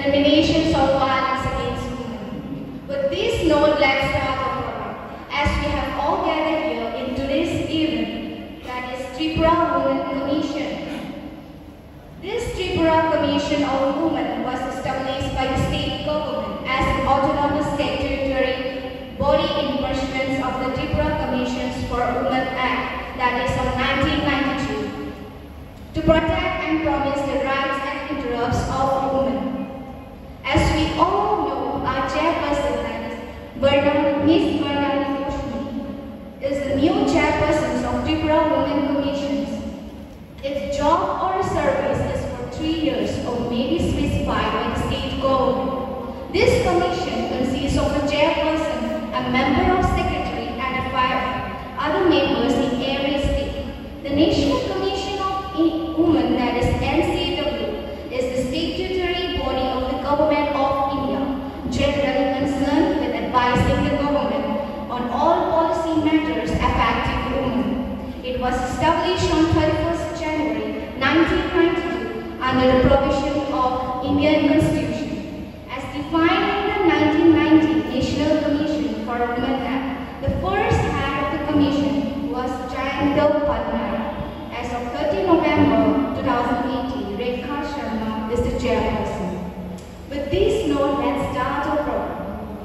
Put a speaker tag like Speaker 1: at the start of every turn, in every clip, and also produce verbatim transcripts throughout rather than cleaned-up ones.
Speaker 1: eliminations of violence against women. With this note, let's start the program. As we have all gathered here in today's event, that is Tripura Women Commission. This Tripura Commission of Women was established by the state government as an autonomous statutory body in pursuance of the Tripura Commissions for Women Act, that is of nineteen ninety-two, to protect and promise the rights and interests of women. As we all know, our chairperson, that is Bernal, Miss Bernal Koshmi, is the new chairperson of Tripura Women Commissions. Its job or service is for three years or may be specified by the state government. This commission consists of a chairperson, a member of secretary, and a five other members in every state. The National Commission of Women, that is N C W, is the statutory body of the Government of India, generally concerned with advising the government on all policy matters affecting women. It was established on thirty-first January nineteen ninety-two under the provision of Indian Constitution. As defined in the nineteen ninety National Commission for Women Act, the first head of the commission was Jayanto Patnaik. As of thirtieth November two thousand eighteen, Rekha Sharma is the chairperson. With this note, let's start our program.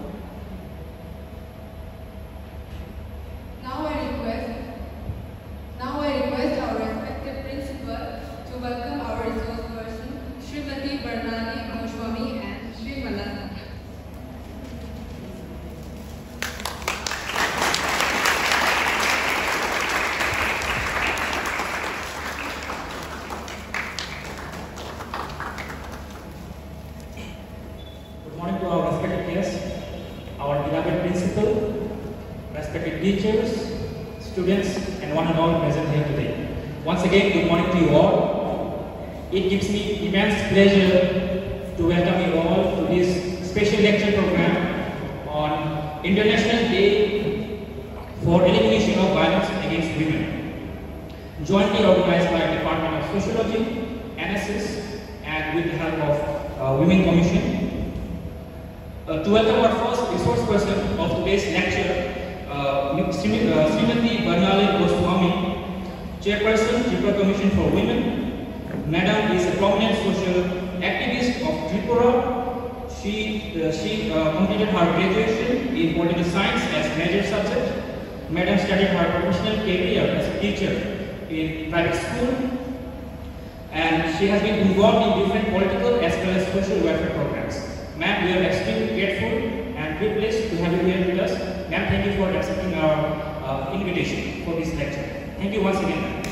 Speaker 2: Now I request, now I request our respected principal to welcome our resource person, Srimati Bernali Goswami and Sri Malasa.
Speaker 3: Teachers, students, and one and all present here today. Once again, good morning to you all. It gives me immense pleasure to welcome you all to this special lecture program on International Day for Elimination of Violence Against Women, jointly organized by Department of Sociology, N S S, and with the help of uh, Women Commission. Uh, to welcome our first resource person of today's lecture, Uh, Srimati Bernali Goswami, Chairperson, Tripura Commission for Women. Madam is a prominent social activist of Tripura. She, uh, she uh, completed her graduation in political science as major subject. Madam studied her professional career as a teacher in private school. And she has been involved in different political as well as social welfare programs. Ma'am, we are extremely grateful and privileged to have you here with us. Ma'am, thank you for accepting our uh, invitation for this lecture. Thank you once again, ma'am.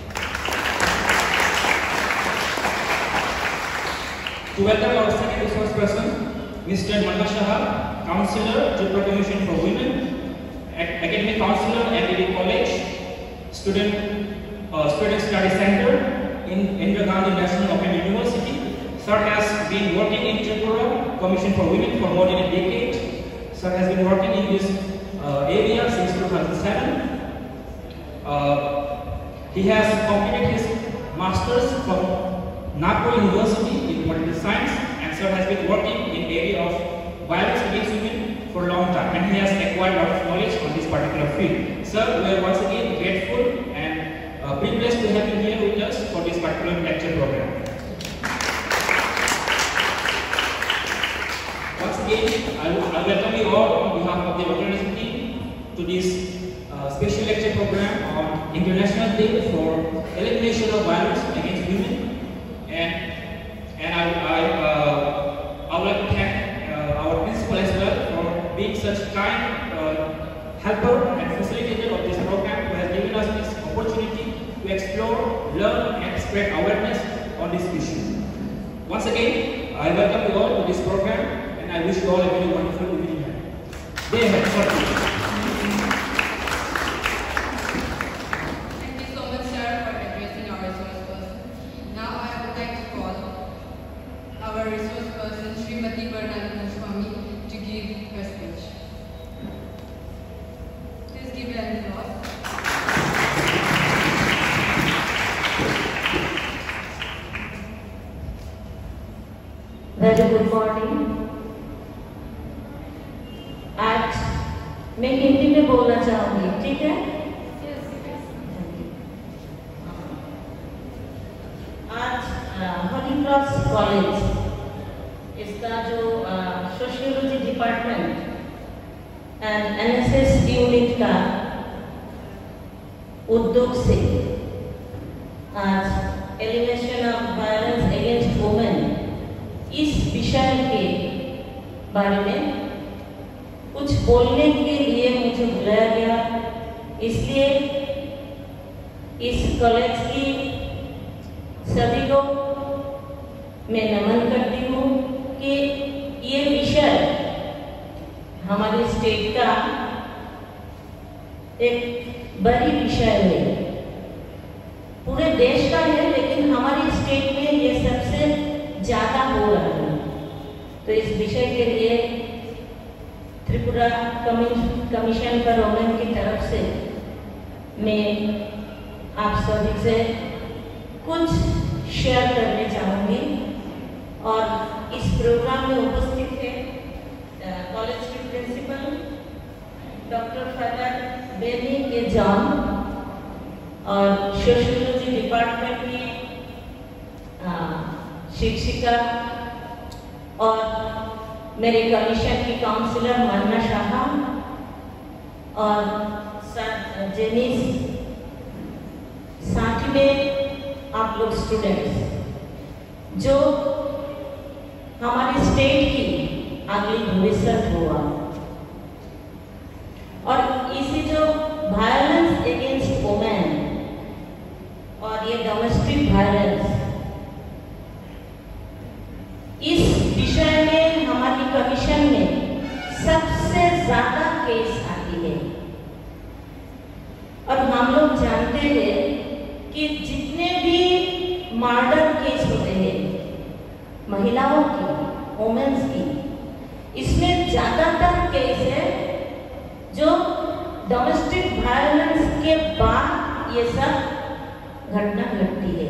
Speaker 3: To welcome our second resource person, Mister Manna Shah, Counselor, Tripura Commission for Women, Academic Counselor at D D College, Student uh, Student Study Center in Indira Gandhi National Open University. Sir has been working in Tripura Commission for Women for more than a decade. Sir has been working in this uh, area since two thousand seven. Uh, he has completed his masters from Nagpur University in political science, and sir has been working in the area of violence against women for a long time, and he has acquired a lot of knowledge on this particular field. Sir, we are once again grateful and uh, privileged to have you here with us for this particular lecture program. Once again, I will welcome you all on behalf of the organizing team to this uh, special lecture program on International Day for Elimination of Violence Against Women. And and I I, uh, I would like to thank uh, our principal as well for being such kind uh, helper and facilitator of this program, who has given us this opportunity to explore, learn, and spread awareness on this issue. Once again, I welcome you all to this program. I wish you all a very wonderful evening. Day ahead.
Speaker 2: Thank you so much, sir, for addressing our resource person. Now I would like to call our resource person, Srimati Bernali Goswami, to give her speech. Please give her an applause.
Speaker 4: The very good morning. आज मैं हिंदी में बोलना चाहूंगी, ठीक है? आज Holi cross college इसका जो sociology department and NSS unit का उद्योग से आज elimination of violence against women इस विषय के बारे में कुछ बोलने के लिए मुझे बुलाया गया। इसलिए इस कॉलेज की सभी को मैं नमन करती हूँ कि ये विषय हमारे स्टेट का एक बड़ी विषय है, पूरे देश का है, लेकिन हमारी स्टेट में ये सबसे ज्यादा हो रहा है। तो इस विषय के लिए त्रिपुरा कमीशन फॉर वुमेन की तरफ से मैं आप सभी से कुछ शेयर करने चाहूँगी। और इस प्रोग्राम में उपस्थित है कॉलेज के प्रिंसिपल डॉक्टर फादर बेनी के जॉन और सोशियोलॉजी डिपार्टमेंट की शिक्षिका और मेरे कमीशन की काउंसलर मन्ना शाह और जेनिस, साथ में आप लोग स्टूडेंट्स जो हमारे स्टेट की अगली भविष्य हुआ। और इसी जो वायलेंस अगेंस्ट वुमेन और ये डोमेस्टिक वायलेंस, इस विषय में हमारी कमीशन में सबसे ज्यादा केस आती है। और हम लोग जानते हैं कि जितने भी मर्डर केस होते हैं महिलाओं की, वुमेन्स की, इसमें ज्यादातर केस है जो डोमेस्टिक वायलेंस के बाद ये सब घटना घटती है।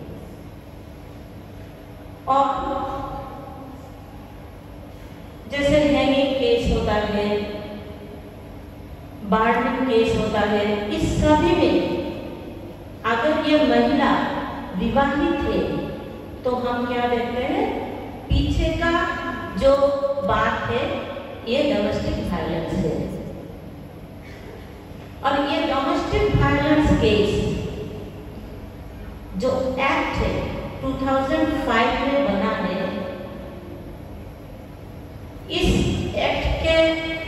Speaker 4: और जैसे हैंगिंग केस होता है, बार्निंग केस होता है, इस सभी में अगर ये महिला विवाहित है तो हम क्या देखते हैं, पीछे का जो बात है ये डोमेस्टिक वायलेंस है। और ये डोमेस्टिक वायलेंस केस जो एक्ट है दो हज़ार पाँच में बना है, इस एक्ट के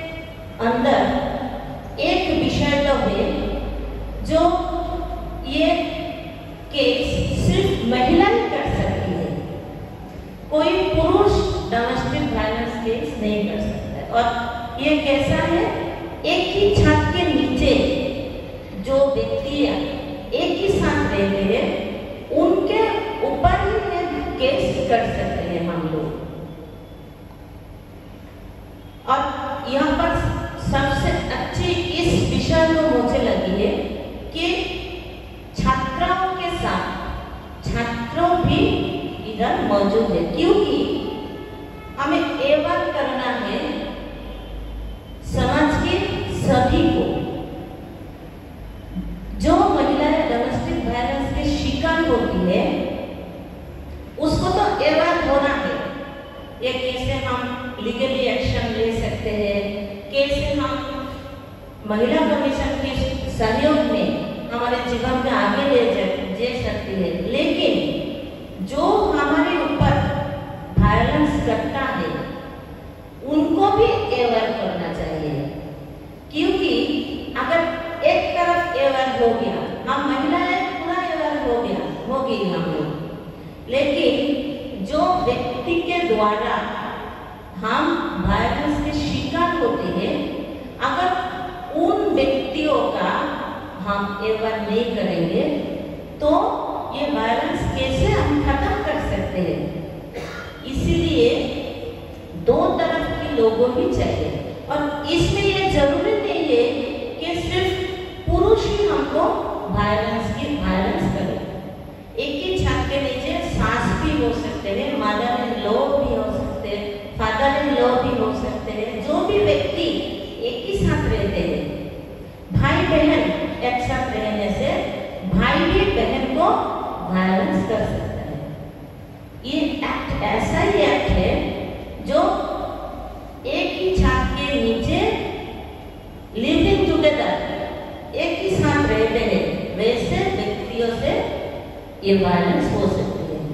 Speaker 4: अंदर एक विषय तो है जो ये केस सिर्फ महिला ही कर सकती है, कोई पुरुष डोमेस्टिक वायलेंस केस नहीं कर सकता है। और ये कैसा है, एक ही छत के नीचे जो व्यक्ति एक ही साथ रहते हैं उनके ऊपर ही केस कर सकते हैं हम लोग। और यहाँ पर सबसे अच्छी इस विषय को मुझे लगी है कि छात्राओं के साथ छात्रों भी इधर मौजूद है, क्योंकि हमें एवं करना है समाज के सभी को। जो महिलाएं डोमेस्टिक वायलेंस के शिकार होती है उसको तो एवं होना है, ये कैसे हम लीगली एक्शन ले सकते हैं, कैसे हम महिला कमीशन के सहयोग में हमारे जीवन में आगे ले जा सकती है। लेकिन जो हमारे ऊपर वायलेंस करता है उनको भी अवेयर करना चाहिए, क्योंकि अगर एक तरफ अवेयर हो गया, हम महिलाएं पूरा अवेयर हो गया हो गई हम लोग, लेकिन जो व्यक्ति के द्वारा हम वायलेंस के शिकार होते हैं, अगर उन व्यक्तियों का हम अवेयर नहीं करेंगे तो ये वायलेंस कैसे हम खत्म कर सकते हैं। इसीलिए दो तरफ के लोगों भी चाहिए। और इसमें ये जरूरी नहीं है कि सिर्फ पुरुष ही हमको वायलेंस की वायलेंस करें। एक ही छत के नीचे सास भी हो सकते हैं, मदर इन लॉ भी हो सकते को वायलेंस कर सकता है। ये एक्ट ऐसा ही एक्ट है जो एक ही छत के नीचे लिविंग टुगेदर एक ही साथ रहते हैं वैसे व्यक्तियों से ये वायलेंस हो सकती है।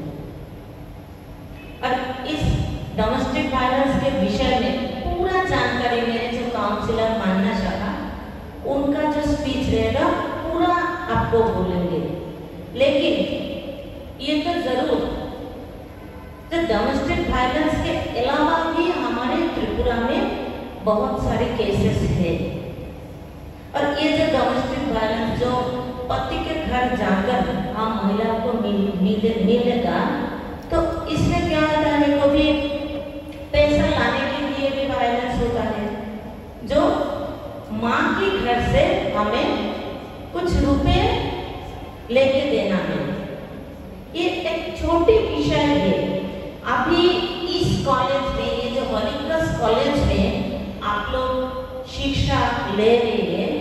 Speaker 4: और इस डोमेस्टिक वायलेंस के विषय में पूरा जानकारी मेरे जो काउंसलर मानना चाहा उनका जो स्पीच रहेगा पूरा आपको बोलेंगे, लेकिन ये तो जरूर तो डोमेस्टिक वायलेंस के अलावा भी हमारे त्रिपुरा में बहुत सारे केसेस हैं। और ये जो डोमेस्टिक वायलेंस जो पति के घर जाकर हम महिला को मिल, मिले, मिलेगा तो इसमें क्या होता है, कभी पैसा लाने के लिए भी वायलेंस होता है, जो माँ के घर से हमें कुछ रुपए लेके देना है। ये एक छोटी विषय है। अभी इस कॉलेज में, ये जो हॉली क्रॉस कॉलेज में आप लोग शिक्षा ले रहे हैं,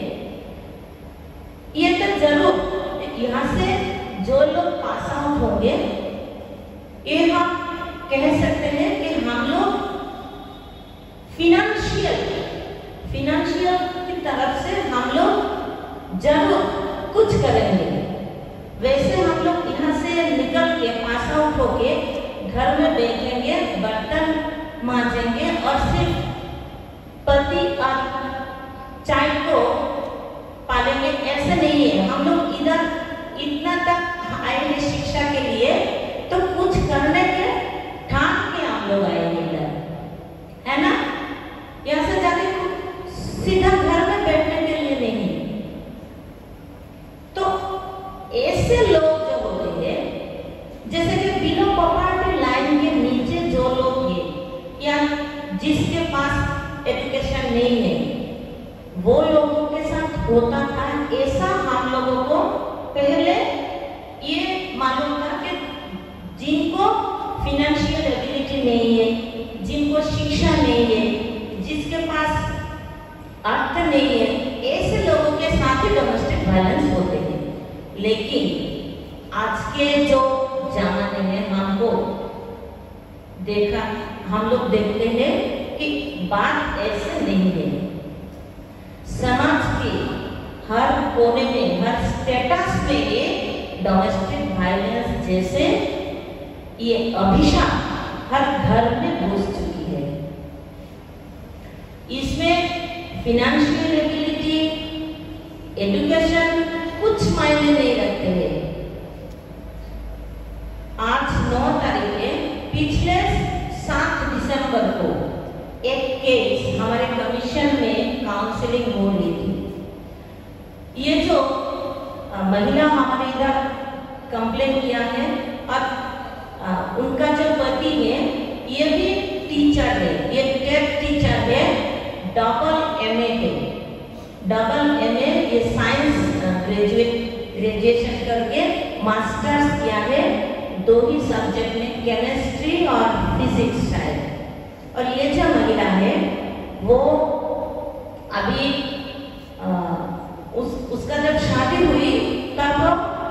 Speaker 4: ये तो जरूर यहाँ से जो लोग पास आउट होंगे ये हम कह सकते हैं कि हम लोग फिनेंशियल फिनेंशियल की तरफ से हम लोग जरूर कुछ करेंगे। वैसे हम लोग यहाँ से निकल के पास आउट होके घर में बैठेंगे, बर्तन मांजेंगे और सिर्फ पति और चाइल्ड को पालेंगे, ऐसे नहीं है। हम लोग इधर इतना तक आए हैं शिक्षा के लिए तो कुछ करने के ठान के हम लोग आएंगे इधर, है ना। यहाँ से जाके सीधा घर में बैठने के लिए नहीं। तो ऐसे लोग जो होते हैं, जैसे कि बिलो पॉवर्टी लाइन के नीचे जो लोग हैं या जिसके पास एजुकेशन नहीं है, वो लोगों के साथ होता था ऐसा। हम लोगों को पहले ये मालूम था कि जिनको फिनेंशियल एबिलिटी नहीं है, जिनको शिक्षा नहीं है, जिसके पास अर्थ नहीं है, ऐसे लोगों के साथ ही डोमेस्टिक वायलेंस होते हैं। लेकिन आज के जो जमाने में हमको देखा हम लोग देखते हैं कि बात ऐसे नहीं है। समाज के हर कोने में, हर स्टेटस में ये डोमेस्टिक वायलेंस जैसे ये अभिशाप हर घर में घुस चुकी है। इसमें फिनेंशियल एबिलिटी, एजुकेशन कुछ मायने नहीं रखते हैं। आज नौ तारीख है, पिछले सात दिसंबर को एक केस हमारे कमीशन में काउंसलिंग हो रही थी। ये जो महिला हमारे इधर कंप्लेन किया है और आ, उनका जो पति है ये भी टीचर है, ये टेट टीचर है, डबल एमए है। डबल एमए ये साइंस ग्रेजुएट ग्रेजुएशन करके मास्टर्स किया है दो ही सब्जेक्ट में, केमिस्ट्री और फिजिक्स शायद। और ये जो महिला है वो अभी आ, उस उसका जब शादी हुई तब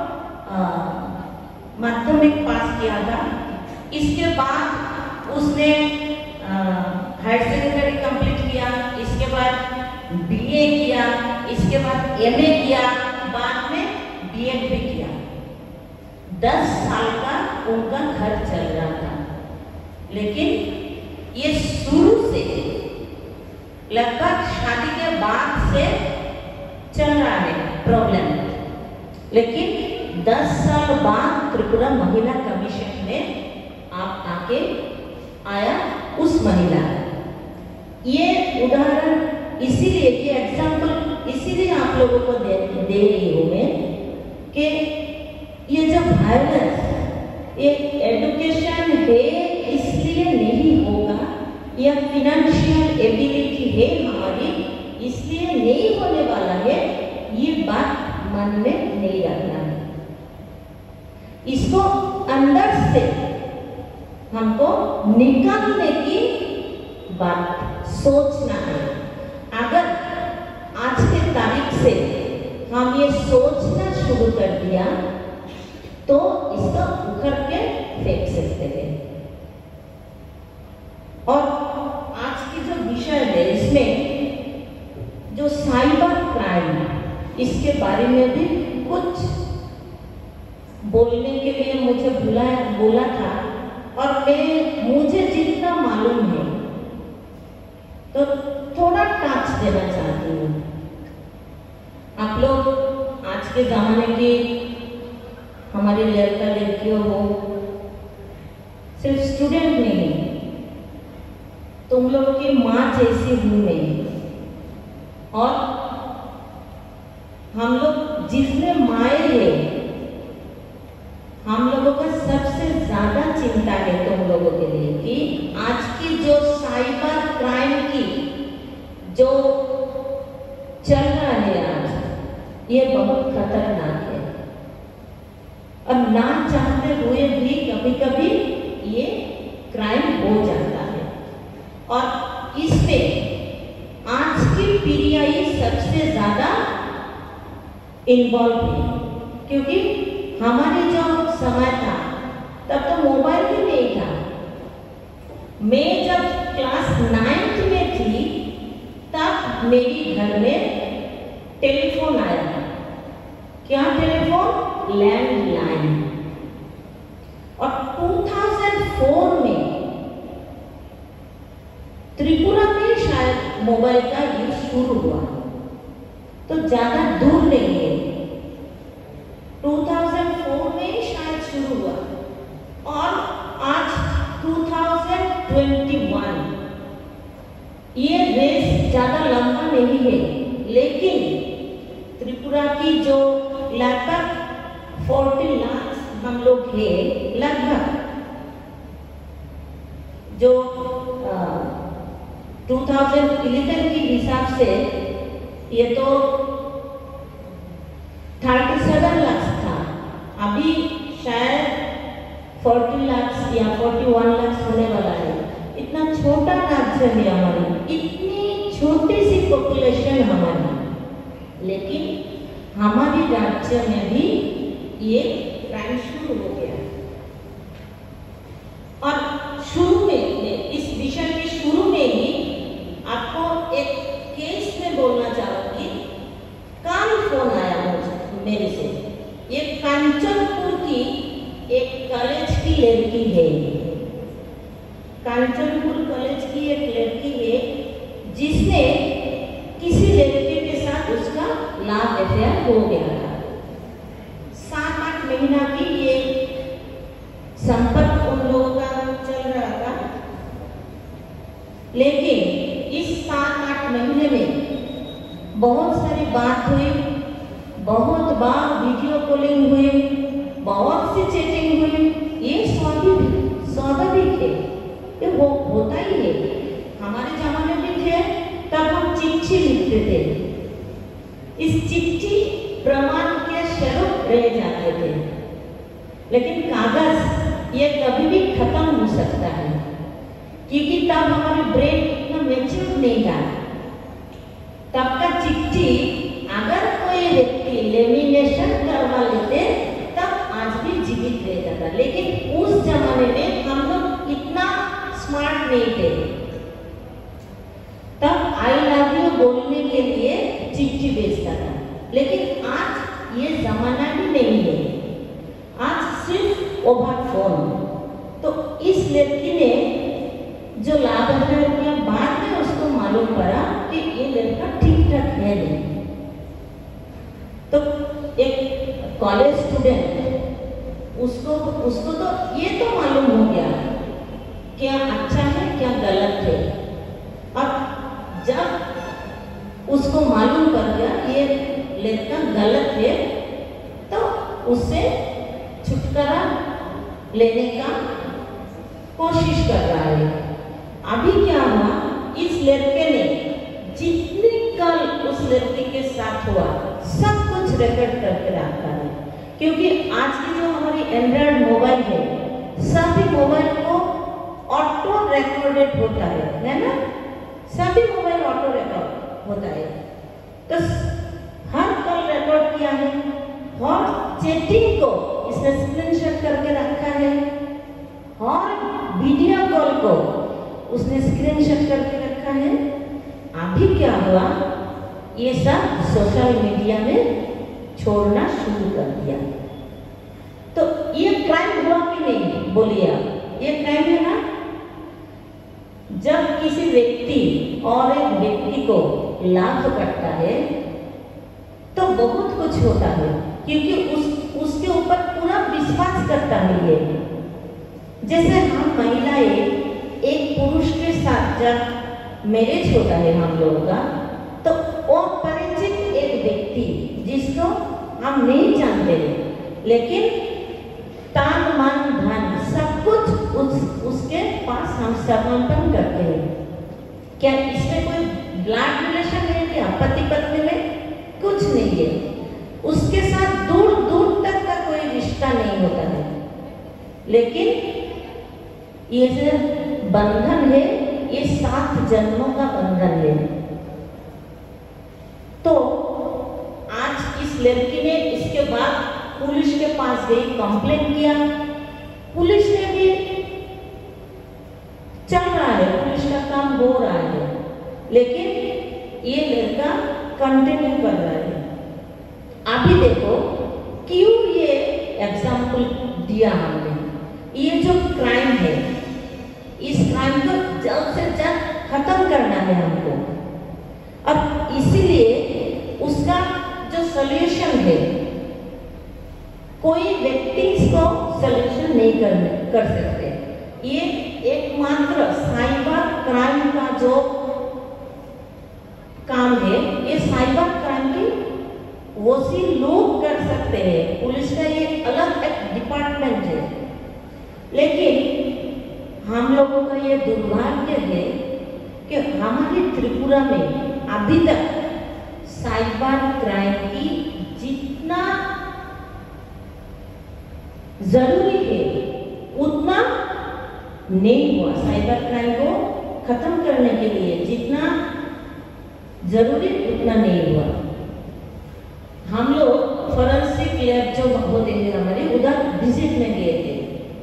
Speaker 4: माध्यमिक पास किया था। इसके बाद उसने हायर सेकेंडरी कंप्लीट किया, इसके बाद बीए किया, इसके बाद एमए किया, बाद में बीएड भी किया। दस साल का उनका घर चल रहा था। लेकिन ये शुरू से लगभग शादी के बाद से चल रहा है प्रॉब्लम। लेकिन दस साल बाद त्रिपुरा महिला कमीशन में आप आके आया उस महिला। ये उदाहरण इसीलिए, ये एग्जाम्पल इसीलिए आप लोगों को दे, दे रही हूँ मैं कि ये जो वायलेंस, ये एजुकेशन है इसलिए नहीं होगा, या फिनेंशियल एबिलिटी है हमारी इसलिए नहीं होने वाला है, ये बात मन में नहीं रखना है। इसको अंदर से हमको निकालने की बात सोचना है। अगर आज के तारीख से हम ये सोचना शुरू कर दिया तो इसका उखड़ के फेंक सकते हैं। और आज की जो विषय है इसमें जो साइबर क्राइम, इसके बारे में भी कुछ बोलने के लिए मुझे बुलाया बोला था, और मैं मुझे जितना मालूम है तो थोड़ा टच देना चाहती हूँ। आप लोग आज के ज़माने की हमारे लड़का लड़कियों हो, सिर्फ स्टूडेंट नहीं, तुम लोग की माँ जैसी हूँ मैं, और हम लोग जिसने माए हैं, हम लोगों का सबसे ज्यादा चिंता है तुम लोगों के लिए कि आज की जो साइबर क्राइम की जो चल रहा है आज, ये बहुत खतरनाक है, और ना चाहते हुए भी कभी कभी ये क्राइम हो जाता है। और इसमें आज की पीढ़ियां ही सबसे ज्यादा इन्वॉल्व है, क्योंकि हमारी जो समय था तब तो मोबाइल भी नहीं था। मैं जब क्लास नाइन्थ में थी तब मेरी घर में टेलीफोन आया। क्या टेलीफोन? लैंडलाइन। और दो हज़ार चार में त्रिपुरा में शायद मोबाइल का यूज शुरू हुआ, तो ज्यादा दूर नहीं है, दो हज़ार चार में शायद शुरू हुआ, और आज दो हज़ार इक्कीस, ये रेस ज्यादा लंबा नहीं है, लेकिन त्रिपुरा की जो लगभग चालीस लाख हम लोग हैं, लगभग जो दो हज़ार ग्यारह के हिसाब से ये तो सैंतीस लाख था, अभी शायद चालीस लाख या इकतालीस लाख होने वाला है। इतना छोटा राज्य है हमारी, इतनी छोटी सी पॉपुलेशन हमारी, लेकिन हमारे राज्य में भी ये क्राइम शुरू हो गया। और शुरू में, इस विषय के शुरू में ही आपको एक केस में बोलना चाहूंगी। कल फोन आया मुझे मेरे से, ये कांचनपुर की एक कॉलेज की लड़की है, कांचनपुर कॉलेज की एक लड़की है जिसने किसी लड़के के साथ उसका लव अफेयर हो गया था। सात आठ महीना की ये संपर्क उन लोगों का चल रहा था, लेकिन इस सात आठ महीने में बहुत सारी बात हुई, बहुत बार वीडियो कॉलिंग हुई, बहुत सी चैटिंग हुई। ये स्वाभाविक स्वाभाविक है, ये हो, होता ही है। हमारे जमाने में थे तब हम चिट्ठी लिखते थे, इस चिट्ठी प्रमाण के स्वरूप रह जाते थे, लेकिन कागज ये कभी भी खत्म हो सकता है, क्योंकि तब हमारे ब्रेन इतना मैच्योर नहीं था। तब का चिट्ठी अगर कोई व्यक्ति लेमिनेशन करवा लेते तब आज भी जीवित रहता था, लेकिन उस जमाने में हम लोग इतना स्मार्ट नहीं थे। तब आई लव यू बोलने के लिए चिट्ठी भेजता था, लेकिन आज ये जमाना भी नहीं है, आज सिर्फ ओवर फोन। तो इस लड़की ने जो लाभ किया, बाद में उसको मालूम पड़ा कि ये लड़का ठीक ठाक है नहीं। तो एक कॉलेज स्टूडेंट, उसको उसको तो ये तो मालूम हो गया क्या अच्छा है क्या गलत है। और जब उसको मालूम पड़ गया ये लड़का गलत है, तो उससे छुटकारा लेने का कोशिश कर रहा है। अभी क्या हुआ, इस लड़के ने जितने कल उस लड़के के साथ हुआ सब कुछ रिकॉर्ड करके रखा है, क्योंकि आज की जो हमारी एंड्रॉइड मोबाइल है, सभी मोबाइल को ऑटो रिकॉर्डेड होता है, है ना? सभी मोबाइल ऑटो रिकॉर्ड होता है, तो हर कल रिकॉर्ड किया है, और चैटिंग को इसने उसने स्क्रीनशॉट करके रखा है और वीडियो कॉल को उसने स्क्रीनशॉट करके रखा है। अभी क्या हुआ, ये सब सोशल मीडिया में छोड़ना शुरू कर दिया। तो ये क्राइम हुआ कि नहीं, बोलिए आप, ये क्राइम है ना। जब किसी व्यक्ति और एक व्यक्ति को लाभ करता है तो बहुत कुछ होता है, क्योंकि उस उसके ऊपर पूरा विश्वास करता है। ये जैसे हम महिलाएं एक पुरुष के साथ जब मैरिज होता है हम लोगों का, तो वो परिचित एक व्यक्ति जिसको हम नहीं जानते, लेकिन तान मन धन सब कुछ उस, उसके पास हम समर्पण करते हैं। क्या इसमें कोई ब्लड रिलेशन है क्या पति पत्नी में? कुछ नहीं है। उसके साथ दूर दूर तक का कोई रिश्ता नहीं होता है, लेकिन ये जो बंधन है ये सात जन्मों का बंधन है। तो आज इस लड़की ने इसके बाद पुलिस के पास गई, कंप्लेंट किया। पुलिस ने भी चल रहा है, पुलिस का काम हो रहा है, लेकिन ये लड़का कंटिन्यू कर रहा है। अभी देखो क्यों ये एग्जाम्पल दिया हमने। ये जो क्राइम है, इस क्राइम को जल्द से जल्द खत्म करना है हमको, और इसीलिए उसका जो सॉल्यूशन है, कोई व्यक्ति इसको सॉल्यूशन नहीं कर कर सकते। ये एकमात्र साइबर क्राइम का जो काम है, ये साइबर क्राइम की वही लोग कर सकते हैं। पुलिस का ये अलग एक डिपार्टमेंट है, लेकिन हम लोगों का ये दुर्भाग्य है कि हमारी त्रिपुरा में अभी तक साइबर क्राइम की जितना जरूरी है उतना नहीं हुआ। साइबर क्राइम को खत्म करने के लिए जितना जरूरी उतना नहीं हुआ। हम लोग फॉरेंसिक लैब जो होते हैं हमारे, उधर विजिट में गए थे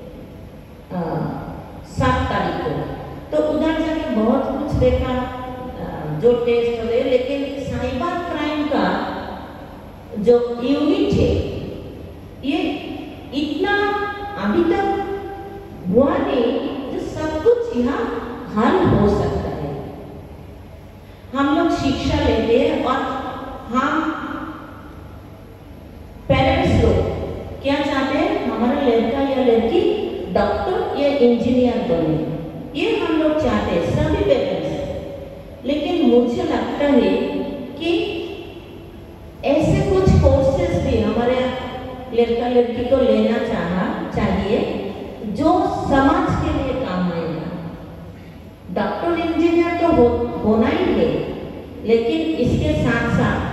Speaker 4: सात तारीख को, तो उधर जाके बहुत कुछ देखा, आ, जो टेस्ट हुए, लेकिन साइबर क्राइम का जो यूनिट है ये इतना अभी तक हुआ नहीं जो सब कुछ यहाँ हल हो सकता है। हम लोग शिक्षा लेते हैं और हम पेरेंट्स लोग क्या चाहते हैं, हमारा लड़का या लड़की डॉक्टर या इंजीनियर बने, ये हम लोग चाहते हैं सभी पेरेंट्स। लेकिन मुझे लगता है कि ऐसे कुछ कोर्सेज भी हमारे लड़का लड़की को लेना चाहा चाहिए जो समाज के लिए काम आएगा। डॉक्टर इंजीनियर तो हो, होना ही है, लेकिन इसके साथ साथ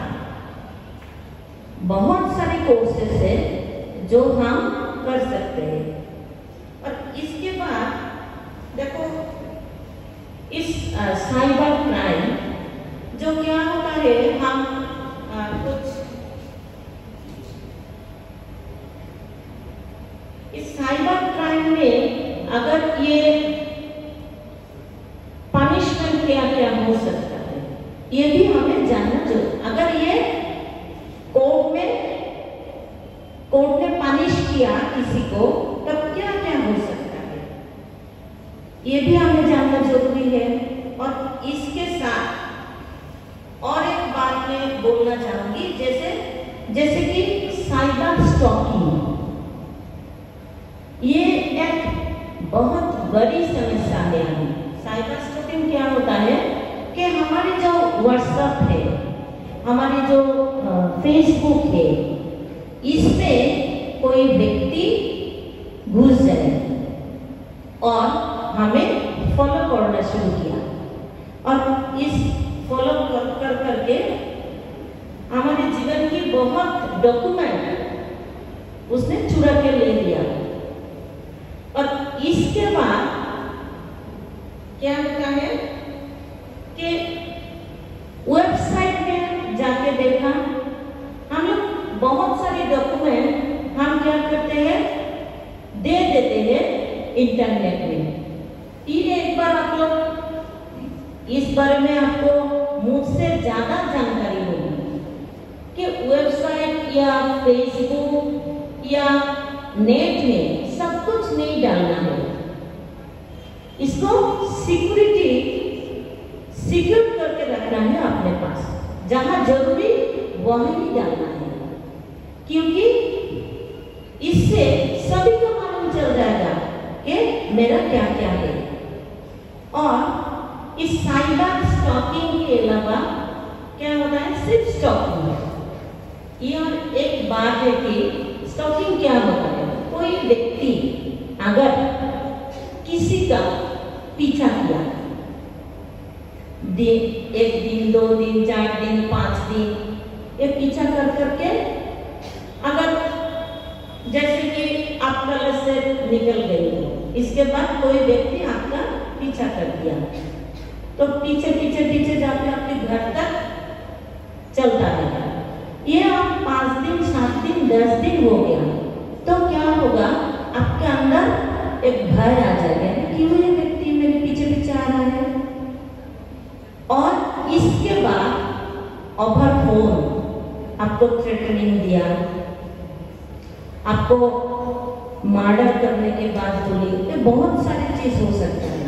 Speaker 4: बहुत सारे कोर्सेज है जो हम कर सकते हैं। और इसके बाद देखो इस साइबर क्राइम जो क्या होता है, हम आ, कुछ इस साइबर क्राइम में अगर ये पनिशमेंट क्या क्या हो सकता है ये भी हमें जानना चाहिए। अगर ये कोर्ट में कोर्ट ने पनिश किया किसी को, तब क्या क्या हो सकता है ये भी हमें जानना जरूरी है। और इसके साथ और एक बात मैं बोलना चाहूंगी, जैसे जैसे कि साइबर स्टॉकिंग, ये एक बहुत बड़ी समस्या है। साइबर स्टॉकिंग क्या होता है कि हमारी जो व्हाट्सएप है, हमारी जो फेसबुक है, इसमें कोई व्यक्ति घुस जाए और हमें फॉलो करना शुरू किया, और इस फॉलो कर कर करके हमारे जीवन की बहुत डॉक्यूमेंट उसने चुरा के ले लिया। और इसके बाद क्या होता है कि वेबसाइट में जाके देखा, हम लोग बहुत सारे डॉक्यूमेंट हम क्या करते हैं दे देते हैं इंटरनेट में। ये एक बार आप लोग इस बारे में आपको मुझसे ज्यादा जानकारी होगी कि वेबसाइट या फेसबुक या नेट में सब कुछ नहीं डालना है। इसको सिक्योरिटी सिक्योर करके रखना है अपने पास, जहां जरूरी वहीं ही डालना है, क्योंकि इससे सभी को मालूम चल जाएगा कि मेरा क्या क्या है। और इस साइबर स्टॉकिंग के अलावा क्या होता है, सिर्फ स्टॉकिंग है। ये और एक बात है कि स्टॉकिंग क्या होता है, कोई व्यक्ति अगर किसी का पीछा किया, दिन एक दिन, दो दिन, चार दिन, पांच दिन, ये पीछा कर करके अगर जैसे कि आप कल से निकल गई हो, इसके बाद कोई व्यक्ति आपका पीछा कर दिया, तो पीछे पीछे पीछे जाके आपके घर तक चलता रहेगा। ये आप पांच दिन, सात दिन, दस दिन हो गया, तो क्या होगा, आपके अंदर एक भय आ जाएगा, क्यों ये व्यक्ति मेरे पीछे पीछे आ रहा है। और इसके बाद ओवर फोन आपको थ्रेटनिंग दिया, आपको मर्डर करने के बाद बोली, ये बहुत सारी चीज हो सकता है।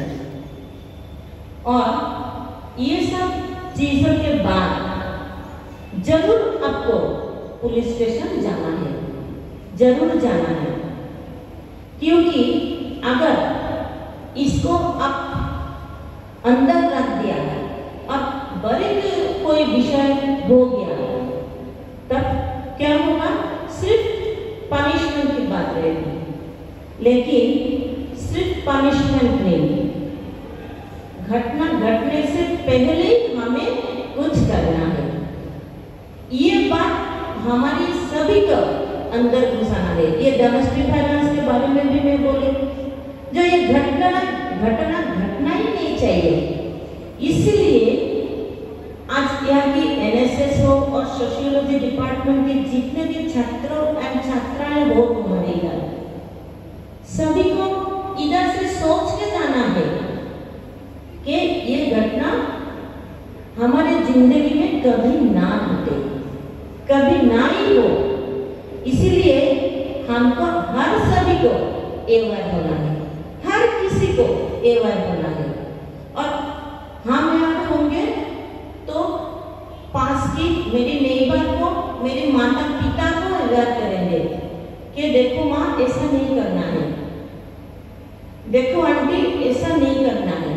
Speaker 4: और ये सब चीजों के बाद जरूर आपको पुलिस स्टेशन जाना है, जरूर जाना है, क्योंकि अगर इसको आप अंदर रख दिया है और बड़े कोई विषय हो गया, तब क्या होगा, सिर्फ पनिशमेंट की बात रहेगी, लेकिन सिर्फ पनिशमेंट नहीं, घटना घटने से पहले हमें कुछ करना है। ये बात हमारी सभी को अंदर घुसाना है। ये डोमेस्टिक वायलेंस के बारे में भी मैं बोली, जो ये घटना घटना घटना ही नहीं चाहिए। इसलिए आज यहाँ की एन एस एस हो और सोशियोलॉजी डिपार्टमेंट के जितने भी छात्रों एंड छात्राएं हो तुम्हारे इधर, सभी को इधर से सोच के जाना है कि ये घटना हमारे जिंदगी में कभी ना घटे, कभी ना ही हो। इसीलिए हमको हर सभी को अवेयर होना है, हर किसी को अवेयर होना है। और हम यहाँ होंगे तो पास की मेरी नेबर को, मेरे माता पिता को अवेयर करेंगे कि देखो माँ ऐसा नहीं करना है, देखो आंटी ऐसा नहीं करना है।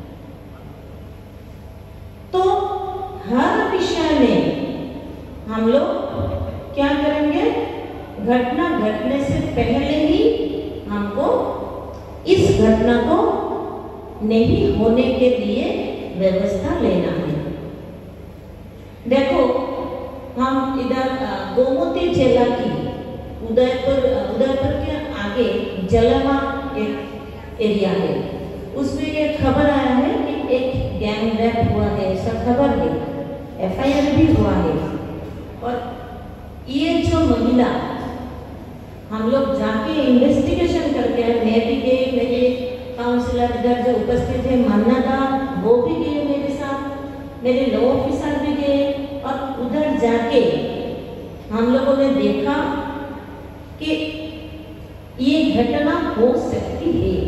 Speaker 4: तो हर विषय में हम लोग क्या करेंगे, घटना घटने से पहले ही हमको इस घटना को नहीं होने के लिए व्यवस्था लेना है। देखो हम इधर गोमती जिला की उदयपुर उदयपुर के आगे जलवा एक एरिया है, उसमें ये खबर आया है कि एक गैंग रेप हुआ है, ऐसा खबर है, एफ आई आर भी हुआ है। और ये जो महिला, हम लोग जाके इन्वेस्टिगेशन करके आए, मैं भी गई, मेरे काउंसलर इधर जो उपस्थित है मान्ना था वो भी गए मेरे साथ, मेरे लॉ ऑफिसर भी गए, और उधर जाके हम लोगों ने देखा कि ये घटना हो सकती है,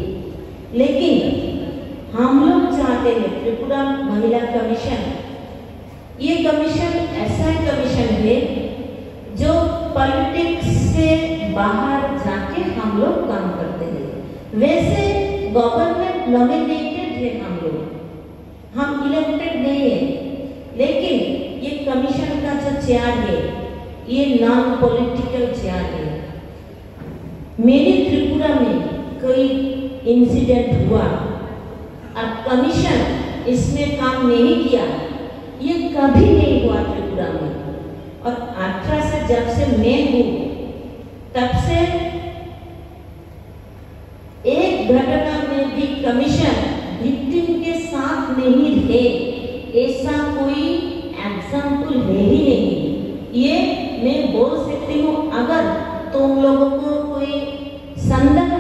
Speaker 4: लेकिन हम लोग चाहते हैं त्रिपुरा महिला कमीशन, ये कमीशन ऐसा कमीशन है जो पॉलिटिक्स से बाहर जाके हम लोग काम करते हैं। वैसे गवर्नमेंट नॉमिनेटेड है हम लोग, हम इलेक्टेड नहीं है, लेकिन ये कमीशन का जो चेयर है ये नॉन पॉलिटिकल चेयर है। मेरे त्रिपुरा में कोई इंसिडेंट हुआ और कमीशन इसमें काम नहीं किया, ये कभी नहीं हुआ त्रिपुरा में। और अठारह से जब से मैं हूँ तब से एक घटना में भी कमीशन विक्टिम के साथ नहीं रहे, ऐसा कोई एग्जाम्पल है ही नहीं। ये मैं बोल सकती हूँ, अगर तुम लोगों को कोई संदेह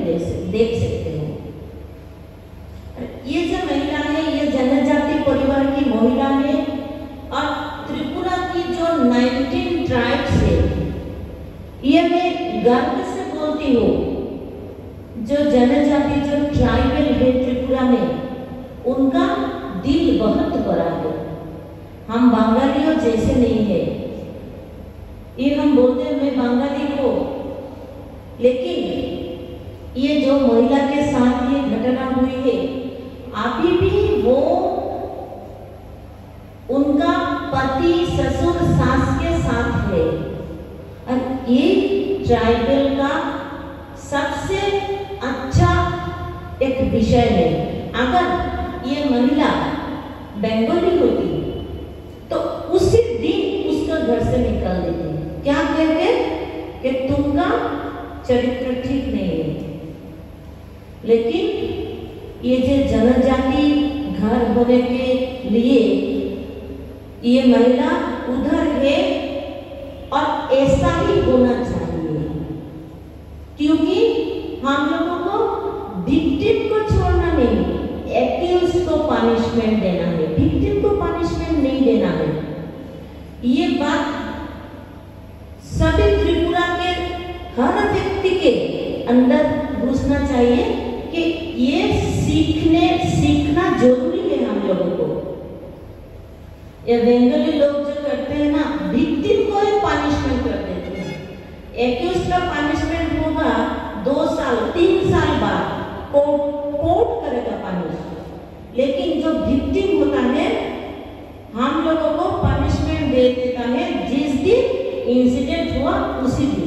Speaker 4: देख सक- देख सकते हो। ये जो महिला है ये जनजाति परिवार की महिला है और त्रिपुरा की जो नाइनटीन ट्राइब्स है ये मैं गर्व से बोलती हूँ, जो जनजाति जो ट्राइबल है त्रिपुरा में उनका दिल बहुत बड़ा है। हम बंगालियों जैसे नहीं है। ये हम बोलते हैं मैं बंगाली हूँ, लेकिन ये जो महिला के साथ ये घटना हुई है अभी भी वो उनका पति ससुर सास के साथ है और ये ट्राइबल का सबसे अच्छा एक विषय है। अगर ये महिला बंगाली होती तो उसी दिन उसका घर से निकाल देती, क्या कहते कि तुमका चरित्र ठीक नहीं है। लेकिन ये जो जनजाति घर होने के लिए ये महिला उधर है और ऐसा ही होना चाहिए, क्योंकि हम लोगों को विक्टिम को छोड़ना नहीं, एक्यूज को पनिशमेंट देना है, विक्टिम को पनिशमेंट नहीं देना है। ये बात सभी त्रिपुरा के हर व्यक्ति के अंदर घुसना चाहिए कि ये सीखने सीखना जरूरी है हम लोगों को। ये बंगाली लोग जो करते हैं ना, विक्टिम को ही पनिशमेंट कर देते हैं। एक्यूज का पनिशमेंट होगा दो साल तीन साल बाद कोर्ट कोर्ट करेगा पनिशमेंट, लेकिन जो विक्टिम होता है हम लोगों को पनिशमेंट दे देता है जिस दिन इंसिडेंट हुआ उसी दिन।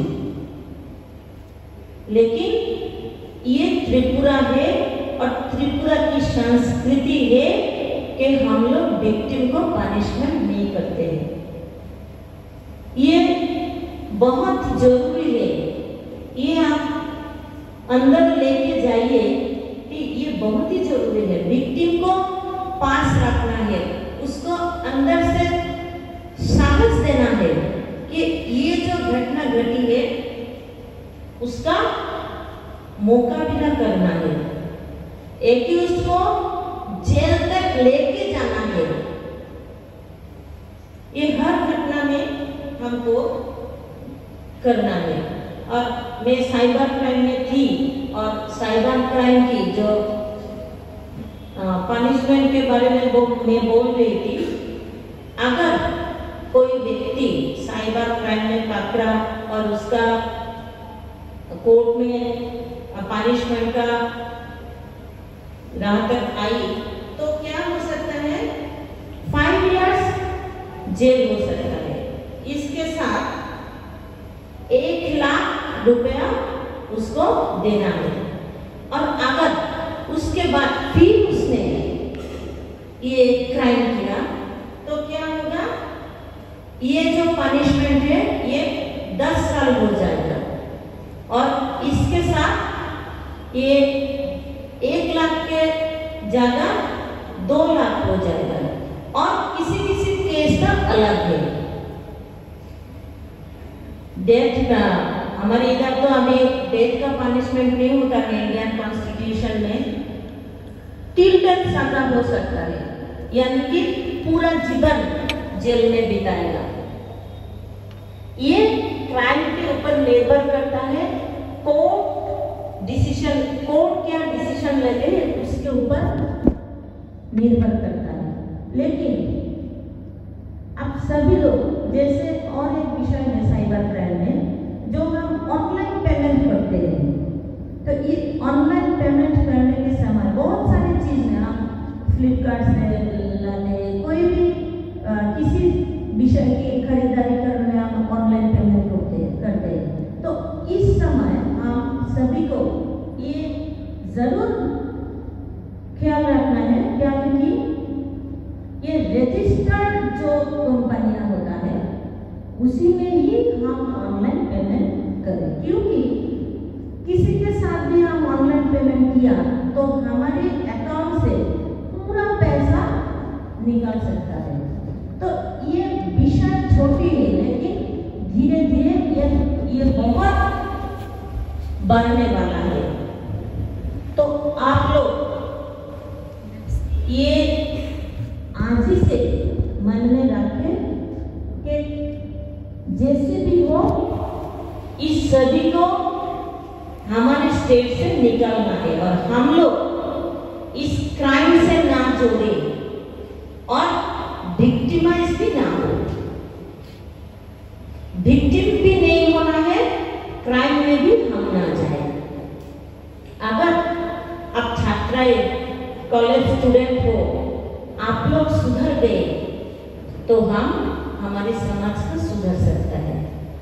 Speaker 4: लेकिन ये त्रिपुरा है और त्रिपुरा की संस्कृति है कि हम लोग विक्टिम को पनिशमेंट नहीं करते हैं। ये बहुत जरूरी है, ये आप अंदर लेके जाइए कि ये बहुत ही जरूरी है। विक्टिम को पास रखना है, उसको अंदर से साहस देना है कि ये जो घटना घटी है उसका मौका भी ना करना है, एक्यूज को जेल तक लेके जाना है। ये हर घटना में हमको करना है। और मैं साइबर क्राइम में थी और साइबर क्राइम की जो पनिशमेंट के बारे में वो मैं बोल रही थी। अगर कोई व्यक्ति साइबर क्राइम में पकड़ा और उसका कोर्ट में पनिशमेंट का राह तक आई तो क्या हो सकता है, फाइव इयर्स जेल हो सकता है। इसके साथ एक लाख रुपया उसको देना है। और अगर उसके बाद फिर उसने ये क्राइम किया तो क्या होगा, ये जो पनिशमेंट है ये दस साल हो जाएगा और इसके साथ ये एक लाख के जगह दो लाख हो जाएगा। और किसी किसी केस का अलग है डेथ का। हमारे इधर तो अभी डेथ का पनिशमेंट नहीं होता है इंडियन कॉन्स्टिट्यूशन में, टिल डेथ सजा हो सकता है, यानी कि पूरा जीवन जेल में बिताएगा। ये क्राइम के ऊपर निर्भर करता है, कोर्ट डिसीजन, कोर्ट क्या डिसीजन लेते हैं उसके ऊपर निर्भर करता है। लेकिन अब सभी लोग, जैसे और एक विषय है साइबर क्राइम में, जो हम ऑनलाइन पेमेंट करते हैं, तो ये ऑनलाइन पेमेंट करने के समय बहुत सारी चीज़ें हम फ्लिपकार्ट से लाने, कोई भी आ, किसी विषय की खरीदारी करने में हम ऑनलाइन पेमेंट करते करते हैं। तो इस समय हम सभी को ये जरूर ख्याल रखना है क्या कि ये रजिस्टर्ड जो कंपनियां होता है उसी में ही हम ऑनलाइन पेमेंट करें, क्योंकि किसी के साथ भी हम ऑनलाइन पेमेंट किया तो हमारे अकाउंट से पूरा पैसा निकाल सकता है। तो ये विषय छोटी है, लेकिन धीरे धीरे ये ये बहुत बढ़ने वाला है। सभी को हमारे स्टेट से निकलना है और हम लोग इस क्राइम से ना जुड़े और विक्टिमाइज भी ना हो। विक्टिम भी नहीं होना है, क्राइम में भी हम ना जाए। अगर आप छात्राएं कॉलेज स्टूडेंट हो, आप लोग सुधर गए तो हम हमारे समाज को सुधर सकता है।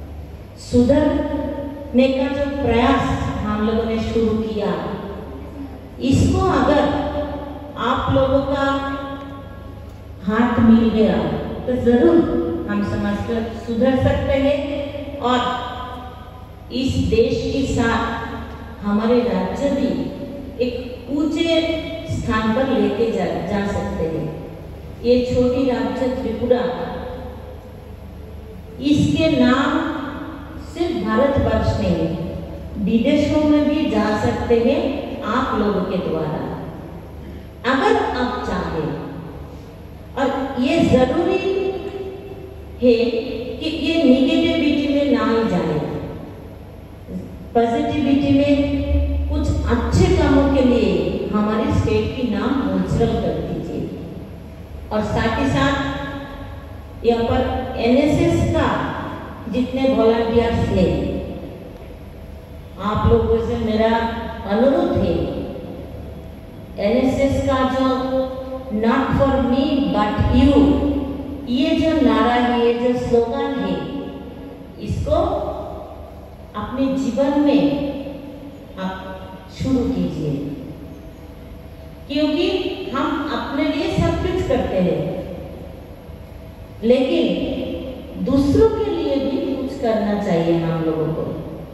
Speaker 4: सुधरने का जो प्रयास हम लोगों ने शुरू किया, इसको अगर आप लोगों का हाथ मिल गया तो जरूर हम समाज को सुधर सकते हैं और इस देश के साथ हमारे राज्य भी एक ऊंचे स्थान पर लेके जा, जा सकते हैं। ये छोटी राज्य त्रिपुरा, इसके नाम सिर्फ भारतवर्ष नहीं, विदेशों में भी जा सकते हैं आप लोगों के द्वारा, अगर आप चाहें। और ये जरूरी है कि ये निगेटिविटी में ना ही जाए, पॉजिटिविटी में कुछ अच्छे कामों के लिए हमारे स्टेट की नाम उज्जवल कर दीजिए। और साथ ही साथ यहाँ पर एन एस एस का जितने वॉलंटियर्स हैं, आप लोगों से मेरा अनुरोध है, एन एस एस का जो not for me but you, ये जो नारा है, ये जो स्लोगन है, इसको अपने जीवन में आप शुरू कीजिए, क्योंकि हम अपने लिए सब कुछ करते हैं, लेकिन दूसरों के लिए भी कुछ करना चाहिए हम लोगों को,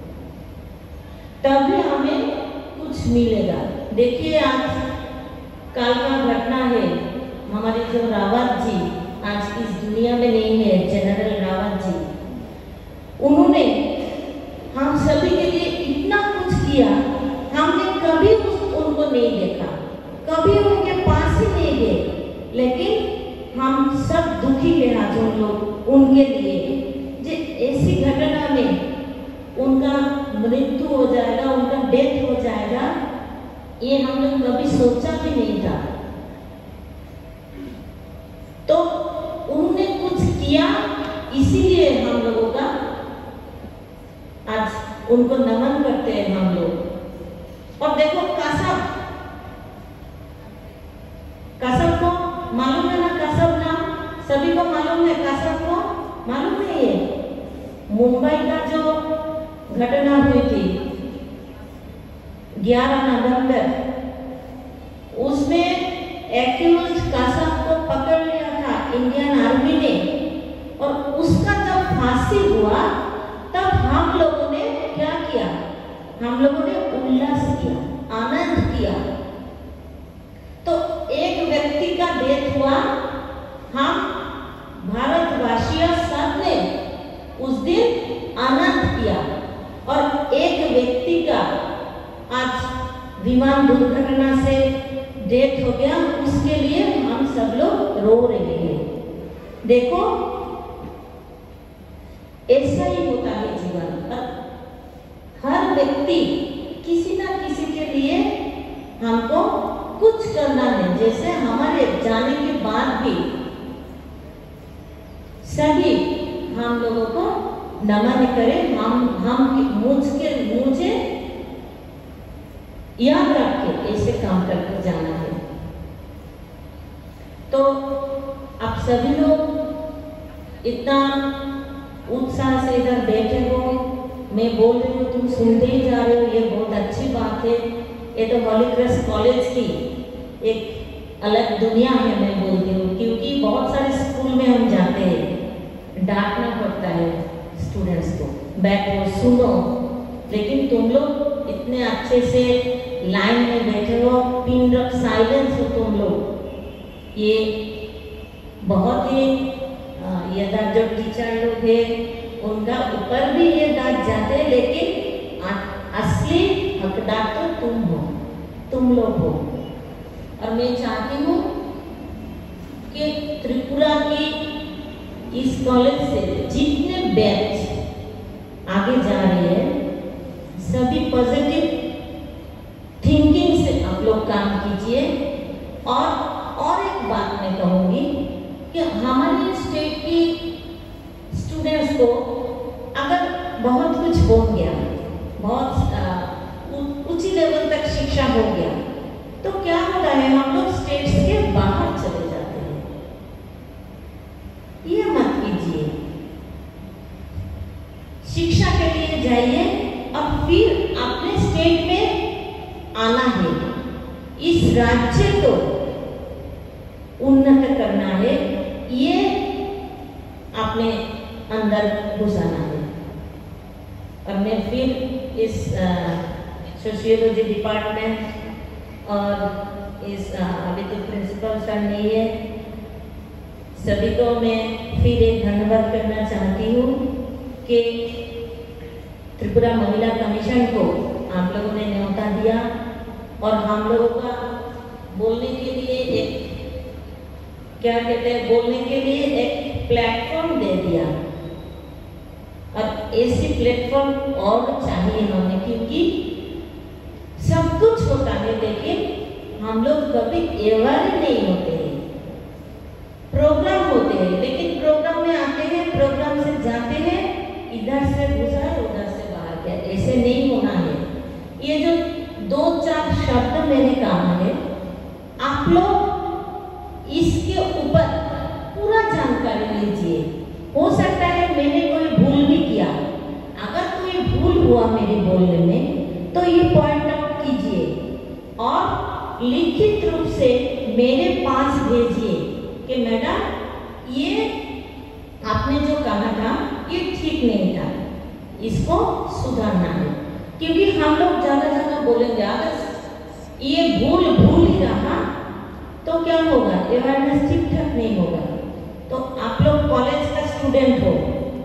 Speaker 4: तभी हमें कुछ मिलेगा। देखिए आज कल का घटना है, हमारे जो रावत जी आज इस दुनिया में नहीं है, जनरल रावत जी, उन्होंने हम सभी के लिए इतना कुछ किया, हमने कभी उस उनको नहीं देखा, कभी उनके पास ही नहीं गए, लेकिन हम सब दुखी हैं आज उन लोग उनके लिए, जो ऐसी घटना में उनका मृत्यु हो जाएगा, उनका डेथ हो जाएगा, ये हम लोग कभी सोचा भी नहीं था। तो उन्होंने कुछ किया, इसीलिए हम लोगों का आज उनको नमन करते हैं हम लोग। और देखो कसब, कसब को मालूम है ना, कसब नाम सभी को मालूम है, कसब को मालूम है। ये मुंबई का जो घटना हुई थी ग्यारह नवंबर, उसमें एक्यूज कसब को पकड़ लिया था इंडियन आर्मी ने, और उसका जब फांसी हुआ तब हम लोगों ने क्या किया, हम लोगों ने उल्लास किया, आनंद किया। तो एक व्यक्ति का डेथ हुआ, हम भारतवासी सब ने उस दिन आनंद किया, और एक व्यक्ति का आज विमान दुर्घटना से डेथ हो गया, उसके लिए हम सब लोग रो रहे हैं। देखो ऐसा ही होता है जीवन, हर व्यक्ति किसी ना किसी के लिए हमको कुछ करना है। जैसे हमारे जाने के बाद भी सभी हम लोगों को नमन करें, हम हम मुझके मुझे याद रख के ऐसे काम करके जाना है। तो आप सभी लोग इतना उत्साह से इधर बैठे हो, मैं बोल रही हूँ, तुम सुनते ही जा रहे हो, ये बहुत अच्छी बात है। ये तो हॉली क्रॉस कॉलेज की एक अलग दुनिया है, मैं बोलती हूँ, क्योंकि बहुत सारे स्कूल में हम जाते हैं, डांटना पड़ता है स्टूडेंट्स को, बैठो सुनो, लेकिन तुम लोग इतने अच्छे से लाइन में बैठे हो, पिन ड्रॉप साइलेंस हो तुम लोग। ये बहुत ही ये जो टीचर लोग हैं उनका ऊपर भी ये दाग जाते हैं, लेकिन असली हकदार तो तुम हो, तुम लोग हो। और मैं चाहती हूँ कि त्रिपुरा की इस कॉलेज से जितने बैच आगे जा रहे हैं सभी पॉजिटिव थिंकिंग से आप लोग काम कीजिए। और और एक बात मैं कहूँगी कि हमारे स्टेट की स्टूडेंट्स को अगर बहुत कुछ हो गया, बहुत ऊंची लेवल तक शिक्षा हो गया, तो क्या होता है, हम लोग स्टेट्स के बाहर चले जाते हैं। ये मत कीजिए। शिक्षा के लिए जाइए और फिर अपने स्टेट में आना है। इस राज्य को उन्नत करना है, ये अपने अंदर घुसाना है। और मैं फिर इस सोशियोलॉजी डिपार्टमेंट और इस अभी तो प्रिंसिपल सर नहीं है, सभी को मैं फिर एक धन्यवाद करना चाहती हूँ कि त्रिपुरा महिला कमीशन को आप लोगों ने न्योता दिया और हम लोगों का बोलने के लिए एक, क्या कहते हैं, बोलने के लिए एक प्लेटफॉर्म दे दिया। और ऐसी प्लेटफॉर्म और चाहिए हमें, क्योंकि सब कुछ होता है लेकिन हम लोग कभी अवेयर नहीं होते हैं। प्रोग्राम होते हैं लेकिन प्रोग्राम में आते हैं, प्रोग्राम से जाते हैं, इधर से घुसा उधर से बाहर गया, ऐसे नहीं होना है। ये जो दो चार शब्द मैंने कहा है, आप लोग इसके ऊपर पूरा जानकारी लीजिए। हो सकता है मैंने कोई भूल भी किया, अगर कोई भूल हुआ मेरे बोलने में तो ये पॉइंट आउट कीजिए और लिखित रूप से मेरे पास भेजिए कि मैडम ये आपने जो कहा था ये ठीक नहीं था, इसको सुधारना है। क्योंकि हम लोग ज़्यादा ज़्यादा बोलेंगे, अगर ये भूल भूल ही रहा तो क्या होगा, अवेयरनेस ठीक ठाक नहीं होगा। तो आप लोग कॉलेज का स्टूडेंट हो,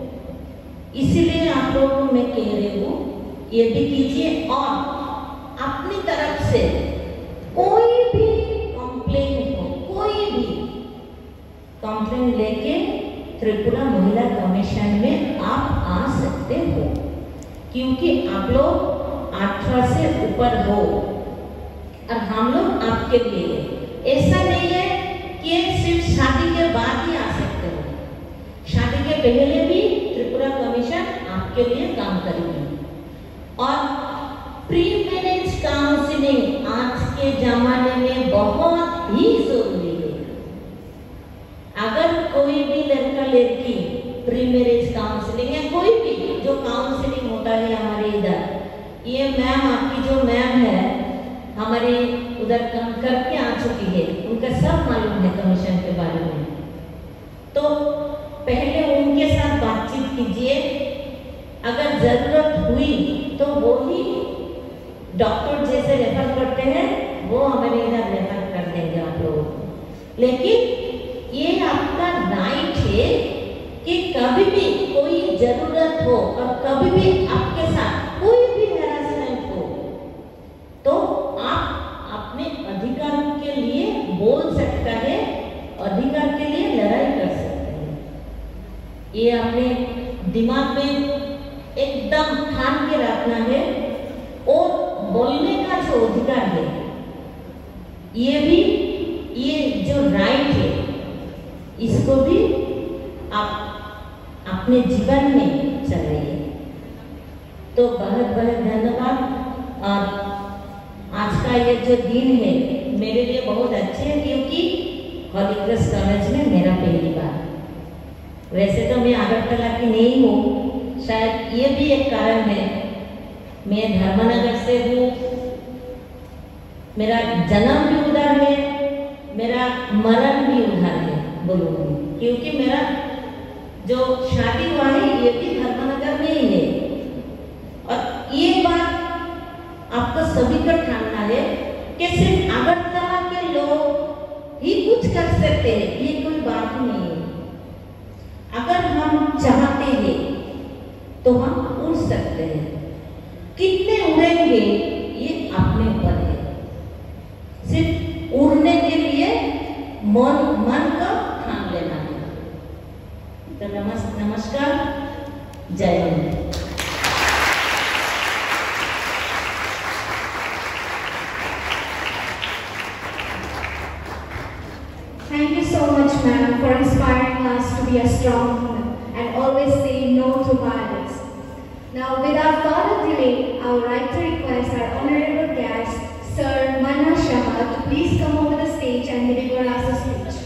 Speaker 4: इसीलिए आप लोगों को मैं कह रही हूँ ये भी कीजिए। और अपनी तरफ से कोई भी कंप्लेन हो, कोई भी कंप्लेन लेके त्रिपुरा महिला कमीशन में आप आ सकते हो, क्योंकि आप लोग अठारह से ऊपर हो और हम लोग आपके लिए। ऐसा नहीं है कि सिर्फ शादी के बाद ही आ सकते हो, शादी के पहले भी त्रिपुरा कमीशन आपके लिए काम करेगी। और प्री मैरिज काउंसलिंग आज के जमाने में बहुत ही जरूरी है। अगर कोई भी लड़का लड़की प्री मैरिज काउंसलिंग या कोई भी जो काउंसलिंग होता है हमारे इधर, ये मैम आपकी जो मैम है हमारे उधर काम करके आ चुकी है, उनका सब मालूम है कमीशन के बारे में। तो पहले उनके साथ बातचीत कीजिए, अगर जरूरत हुई तो वो ही डॉक्टर जैसे रेफर करते हैं वो हमारे इधर रेफर कर देंगे आप लोगों को। लेकिन ये आपका राइट है कि कभी भी कोई जरूरत हो और कभी भी आपके साथ कोई भी हैरेसमेंट हो तो आप अपने अधिकारों के लिए बोल सकता है, अधिकार के लिए लड़ाई कर सकते हैं। ये अपने दिमाग में एकदम ठान के रखना है। और बोलने का जो अधिकार है, ये भी, ये जो राइट है, इसको भी आप अपने जीवन में चलाइए। तो बहुत बहुत धन्यवाद। और आज का ये जो दिन है मेरे लिए बहुत अच्छे है, क्योंकि हॉली क्रॉस कॉलेज में मेरा पहली बार। वैसे तो मैं अगरतला की नहीं हूँ, शायद ये भी एक कारण है। मैं धर्मनगर से हूँ, मेरा जन्म भी उधर है, मेरा मरण भी उधर है बोलूँगी, क्योंकि मेरा जो शादी हुआ है ये भी धर्मनगर में ही है। और ये बात आपको सभी को ठानना है कि सिर्फ अगरतला के लोग ही कुछ कर सकते हैं, ये कोई बात नहीं है। अगर हम चाहते हैं तो हम उड़ सकते हैं, कितने उड़ेंगे ये अपने ऊपर है। सिर्फ उड़ने के लिए मन मन का ठान लेना है। तो नमस् नमस्कार, जय Hind.
Speaker 1: be a strong woman and always say no to violence. Now, without further delay, I would like to request our honorable guest, Sir Mana Shah, to please come over the stage and deliver us a speech.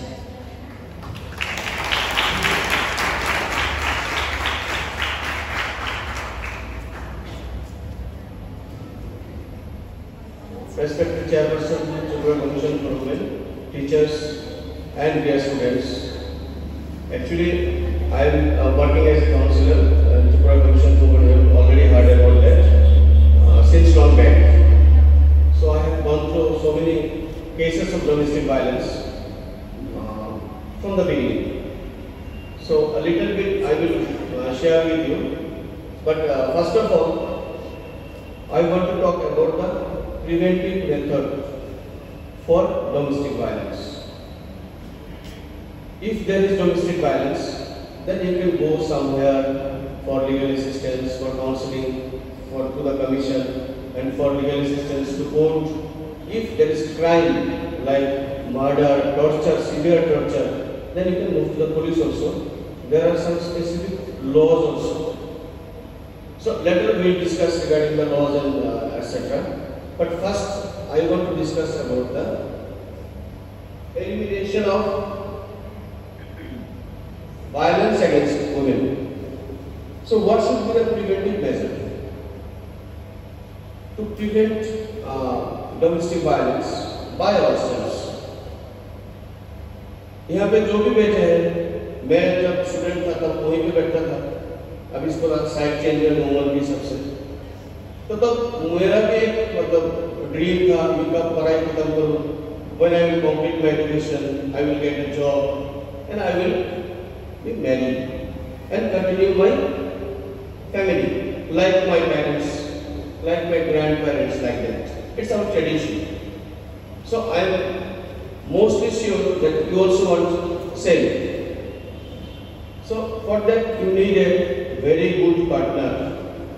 Speaker 5: Respected Chairperson, Tripura Commission for Women, teachers and dear students. Actually, I am uh, working as a counselor and Tripura Commission for Women. You have already heard about that uh, since long back. So I have gone through so many cases of domestic violence uh, from the beginning. So a little bit I will uh, share with you. But uh, first of all, I want to talk about the preventive method for domestic violence. If there is domestic violence, then you can go somewhere for legal assistance, for counseling, for to the commission, and for legal assistance to court. If there is crime like murder, torture, severe torture, then you can move to the police also. There are some specific laws also. So later we will discuss regarding the laws and uh, et cetera. But first, I want to discuss about the elimination of violence against women. So, what should be the preventive measure to prevent uh, domestic violence by ourselves? यहाँ पे जो भी बैठे हैं, मैं जब student था तब वहीं पे बैठता था. अब इसके बाद साइड चेंज में उम्र भी सबसे. तो तब मेरा भी एक मतलब ड्रीम था कि कब पढ़ाई खत्म करूँ. When I will complete my education, I will get a job and I will be married and continue my family like my parents, like my grandparents, like that. It's our tradition. So I am mostly sure that you also want same. So for that you need a very good partner.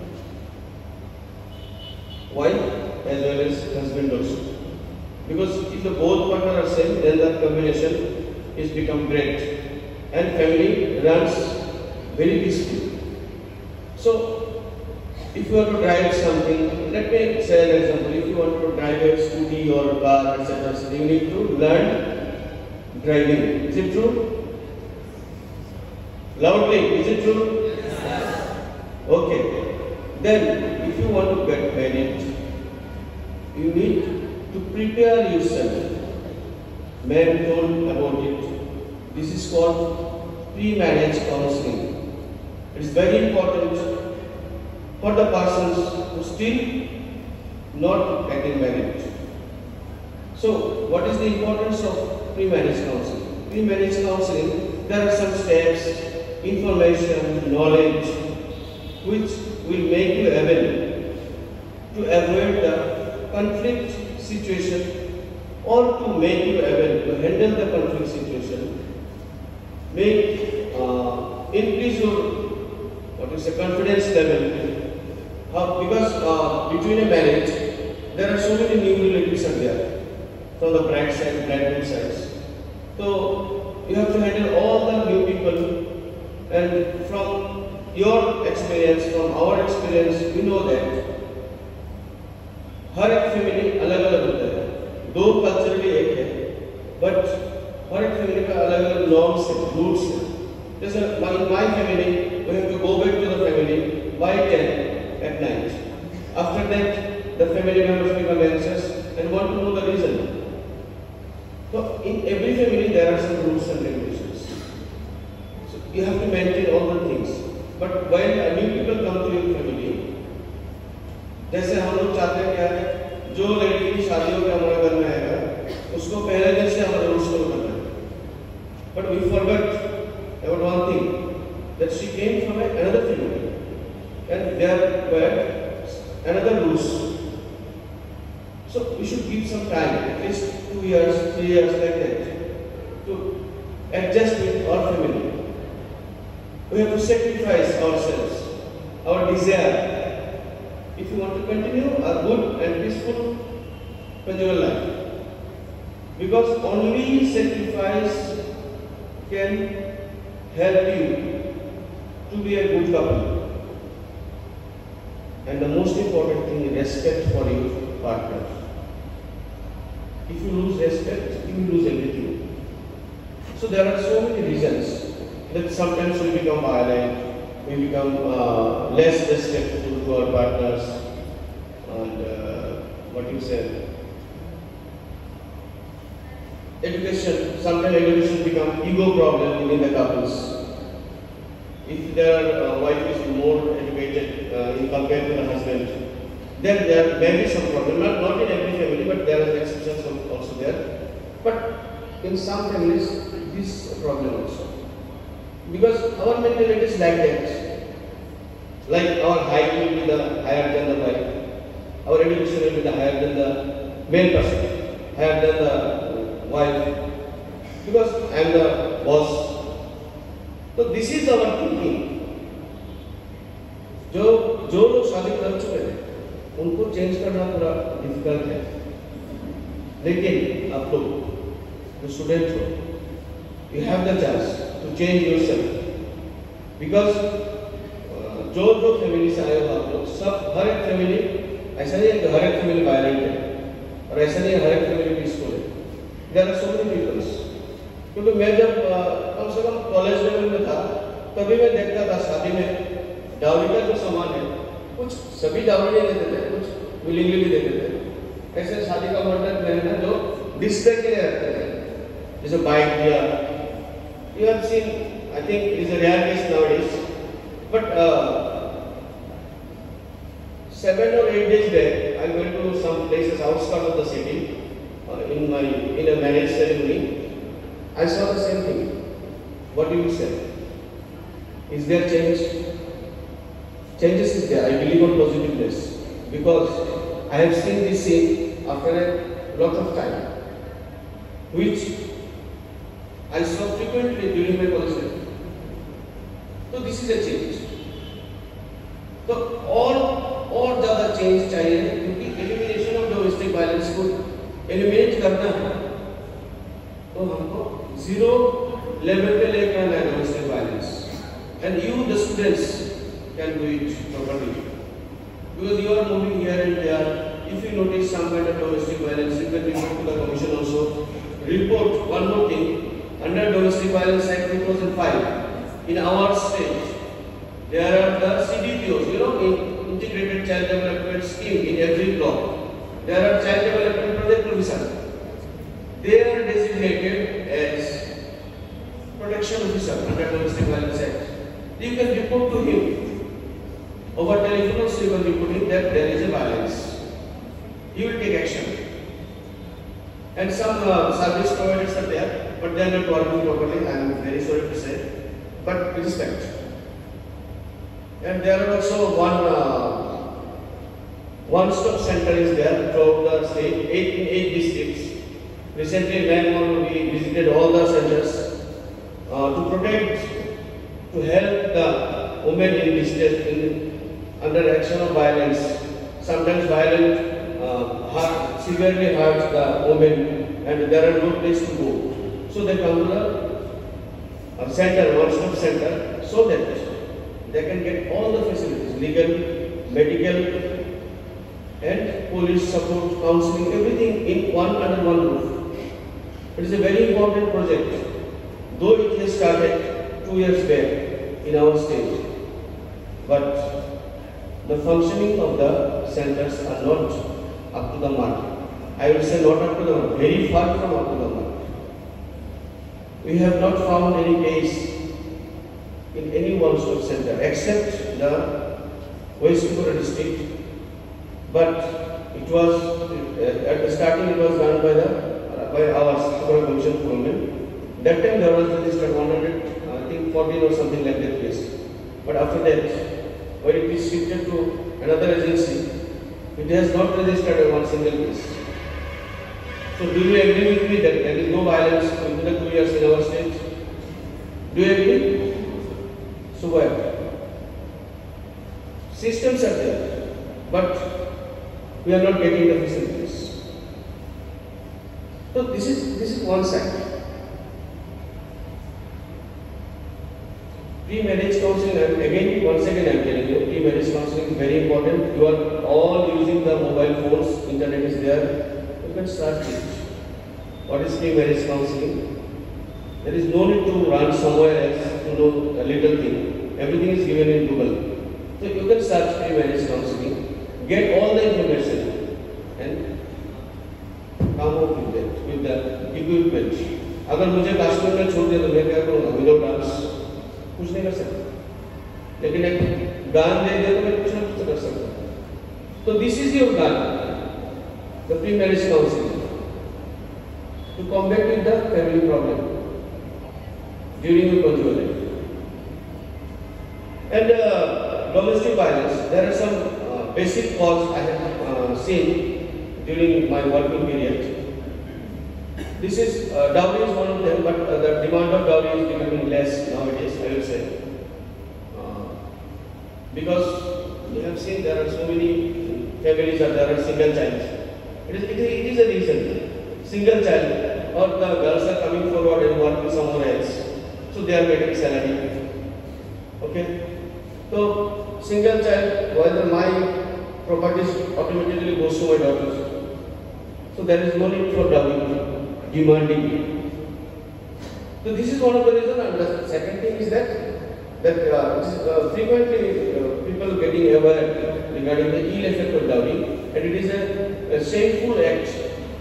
Speaker 5: Wife as well as husband also. Because if the both partners are same, then the combination is become great and family runs very peacefully. So if you want to drive something, let me say an example. If you want to drive a scooty or a car, et cetera, so you need to learn driving. Is it true? Loudly, is it true? Okay. Then, if you want to get married, you need to prepare yourself. Men told about it. This is called pre-marriage counseling. It is very important for the persons who still not getting married. So, what is the importance of pre-marriage counseling? Pre-marriage counseling, there are some steps, information, knowledge, which will make you able to avoid the conflict situation or to make you able to handle the conflict situation, make uh, increase your what is the confidence level. How, because uh, between a marriage there are so many new relatives are there from the bride side, bridegroom sides. So you have to handle all the new people, and from your experience, from our experience, we know that हर एक family अलग अलग होता है. दो culturally एक है, but हर एक family का अलग अलग नॉर्म्स है, रूल्स है. जैसे in my family, we have to go back to the family by ten at night. After that, the family members become anxious and want to know the reason. So in every family there are some rules and regulations. So you have to maintain all the things. But when new people come to your family, जैसे हम लोग चाहते हैं क्या है, जो लड़की शादियों के हमारे घर में आएगा, उसको पहले दिन से हमारे रूल्स फॉलो करना है. But we forgot about one thing, that she came from another family, and there were another rules. So we should give some time, at least two years, three years, like that, to adjust with our family. We have to sacrifice ourselves, our desire, if you want to continue a good and peaceful conjugal life. Because only sacrifice can help you to be a good couple. And the most important thing, respect for your partner. If you lose respect, you will lose everything. So there are so many reasons that sometimes we become violent, we become uh, less respectful to our partners, and uh, what you said. Education, sometimes education becomes ego problem within the couples. If their uh, wife is more educated uh, in compared to the husband, then there may be some problem. Not, not in every family, but there are exceptions also there. But in some families, this problem also. Because our mentality is like that. Like our height will be the higher than the wife. Our education will be the higher than the male person, higher than the wife. Because I am the boss. So this is our thinking. जो जो लोग शादी कर चुके हैं उनको change करना थोड़ा डिफिकल्ट है, लेकिन आप लोग जो स्टूडेंट हो, you have the chance to change yourself, because जो जो फैमिली से आए हो आप लोग सब, हर एक फैमिली ऐसा नहीं है कि हर एक फैमिली वायलेंट है और ऐसा नहीं है हर एक फैमिली पीसफुल है. There are so many people. क्योंकि मैं जब कम से कम कॉलेज लेवल में था तभी मैं देखता था शादी में डाउरी का जो सामान है, कुछ सभी डाउरी नहीं देते थे, कुछ विलिंगली भी देते थे. ऐसे शादी का मॉडल रहना जो डिस्प्ले के लिए रखते थे, जैसे बाइक दिया. You have seen, I think it is a rare case nowadays, but uh, seven or eight days back, I went to some places outside of the city uh, in my in a marriage ceremony. I saw the same thing. What do you say? Is there change? Changes is there. I believe on positiveness, because I have seen this scene after a lot of time, which I saw frequently during my college life. So this is a change. So all और ज़्यादा change चाहिए, क्योंकि elimination of domestic violence को eliminate करना है, तो हमको zero level पे लेकर आना है domestic violence. And you, the students, can do it properly, because you are moving here and there. If you notice some kind of domestic violence, you can report to the commission also. Report one more thing. Under Domestic Violence Act two thousand five, in our state, there are the C D P Os, you know, in Integrated Child Development Scheme in every block. There are Child Development Project Officers. They are designated as protection officer under Domestic Violence Act. You can report to him. Over telephone also you can report him that there is a violence. He will take action. And some uh, service providers are there, but they are not working properly. I am very sorry to say, but respect. And there are also one uh, one-stop center is there throughout the state, eight in eight districts. Recently, Bangalore, we visited all the centers uh, to protect, to help the women in distress, in under action of violence. Sometimes violent uh, hurt, severely hurts the women, and there are no place to go. So they come to the uh, center, one-stop center, so that they can get all the facilities, legal, medical, and police support, counseling, everything in one under one roof. It is a very important project, though it has started two years back in our state. But the functioning of the centers are not up to the mark. I will say not up to the mark, very far from up to the mark. We have not found any case in any one-stop center except the West Tripura district. But it was uh, at the starting it was done by the uh, by our Tripura Commission for Women. That time there was registered one hundred, I think fourteen or something like that case. But after that, when it is shifted to another agency, it has not registered one single case. So do you agree with me that there is no violence within the two years in our state? Do you agree? So why? Systems are there, but we are not getting the facilities. So this is this is one side. Pre-marriage counseling, and again, once again I am telling you, pre-marriage counseling is very important. You are all using the mobile phones, internet is there, you can start it. What is pre-marriage counseling? There is no need to run somewhere else to know a little thing. Everything is given in Google. So you can search pre-marriage counseling, get all the information and come up with that, with the equipment. अगर मुझे काश्मीर में छोड़ दिया तो मैं क्या करूँगा? Without dance कुछ नहीं कर सकता, लेकिन एक गान दे दिया तो मैं कुछ ना कुछ कर सकता। तो this is your gun, the pre marriage counselling to combat with the family problem during your conjugal life. And uh, domestic violence, there are some uh, basic causes I have uh, seen during my working period. This is, uh, dowry is one of them, but uh, the demand of dowry is becoming less nowadays, I will say. Uh, because we have seen there are so many families that there are single child. It is, it is, it is a reason. Single child, or the girls are coming forward and working somewhere else. So they are getting salary. Okay? So, single child, while my properties automatically goes to my daughters. So there is no need for dowry. Demanding. So this is one of the reasons, and the second thing is that that uh, uh, frequently uh, people getting aware regarding the ill effect of dowry, and it is a, a shameful act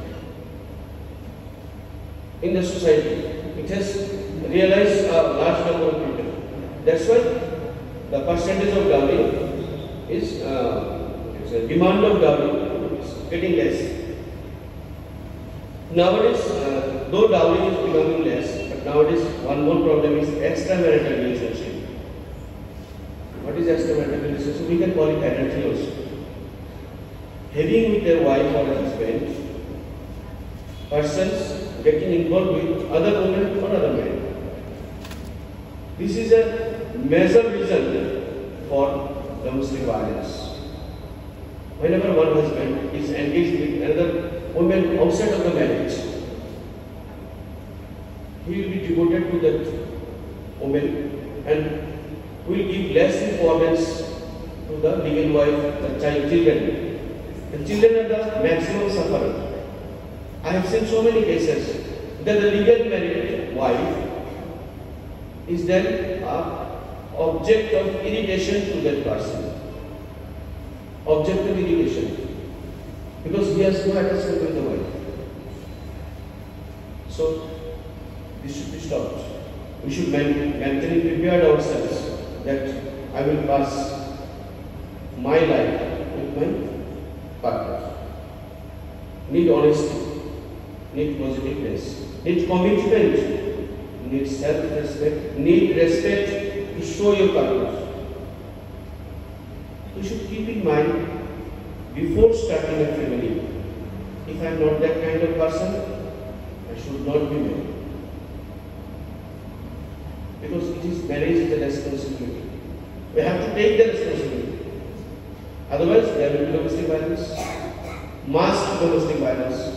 Speaker 5: in the society. It has realized a large number of people. That's why the percentage of dowry is uh, it's a demand of dowry is getting less. Nowadays, uh, though dowry is becoming less, but nowadays one more problem is extramarital relationship. What is extramarital relationship? We can call it adultery also. Having with their wife or husband, persons getting involved with other women or other men. This is a major reason for domestic violence. Whenever one husband is engaged with another woman outside of the marriage, he will be devoted to that woman and will give less importance to the legal wife, the child, children. The children are the maximum sufferer. I have seen so many cases that the legal married wife is then an object of irritation to that person. Object of irritation. Because he has no attachment with the wife. So, this should be stopped. We should mentally prepare ourselves that I will pass my life with my partner. Need honesty, need positiveness, need commitment, need self-respect, need respect to show your partner. You should keep in mind before starting a family, if I am not that kind of person, I should not be married. Because it is marriage is a responsibility. We have to take the responsibility. Otherwise, there will be domestic violence, mass domestic violence.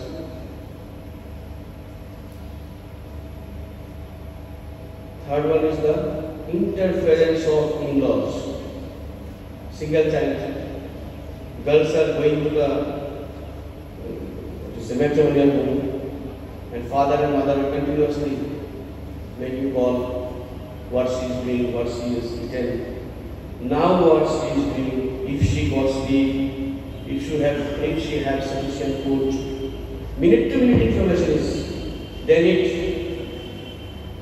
Speaker 5: Third one is the interference of in-laws. Single child. Girls are going to the uh, matrimonial home, and father and mother are continuously making call what she is doing, what she is eaten, now what she is doing, if she got sleep, if she have if she has sufficient food. Minute to minute information is then it.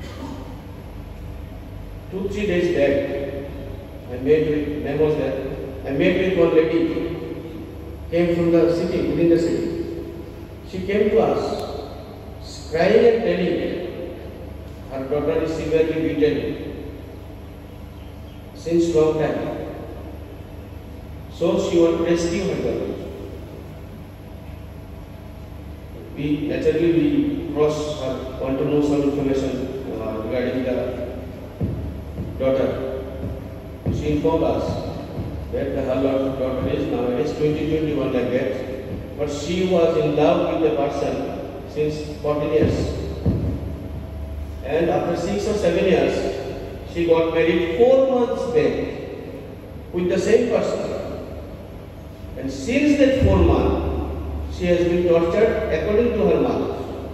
Speaker 5: Two three days back, I met with name was there. I met with one lady. Came from the city, within the city. She came to us, crying and telling her daughter is severely beaten since long time. So she wants to rescue her daughter. We naturally we cross her, want to know some information uh, regarding the daughter. She informed us that her daughter is nowadays twenty, twenty-one like that, but she was in love with the person since fourteen years. And after six or seven years, she got married four months back with the same person. And since that four months, she has been tortured according to her mother.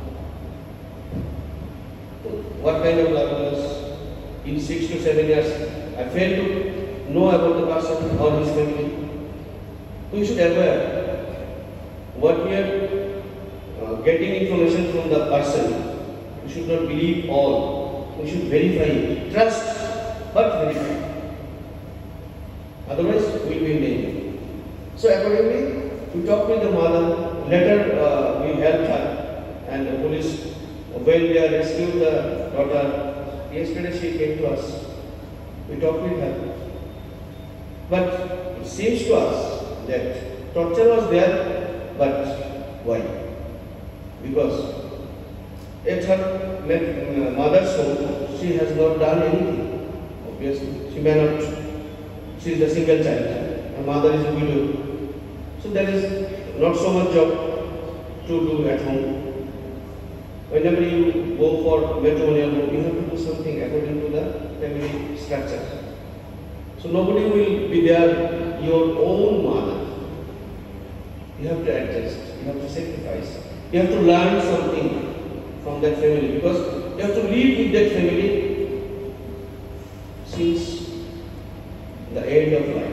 Speaker 5: What kind of love was in six to seven years? I failed to know about the person or his family. We should aware what we are uh, getting information from the person. We should not believe all. We should verify it. Trust, but verify. Otherwise, we will be in danger. So accordingly, we talked with the mother. Later, uh, we helped her, and the police, when they are rescued the daughter, yesterday she came to us. We talked with her. But it seems to us that torture was there, but why? Because at her mother's home, she has not done anything. Obviously, she may not. She is a single child. Her mother is a widow. So there is not so much job to do at home. Whenever you go for matrimonial, you have to do something according to the family structure. So nobody will be there, your own mother. You have to adjust, you have to sacrifice. You have to learn something from that family because you have to live with that family since the end of life.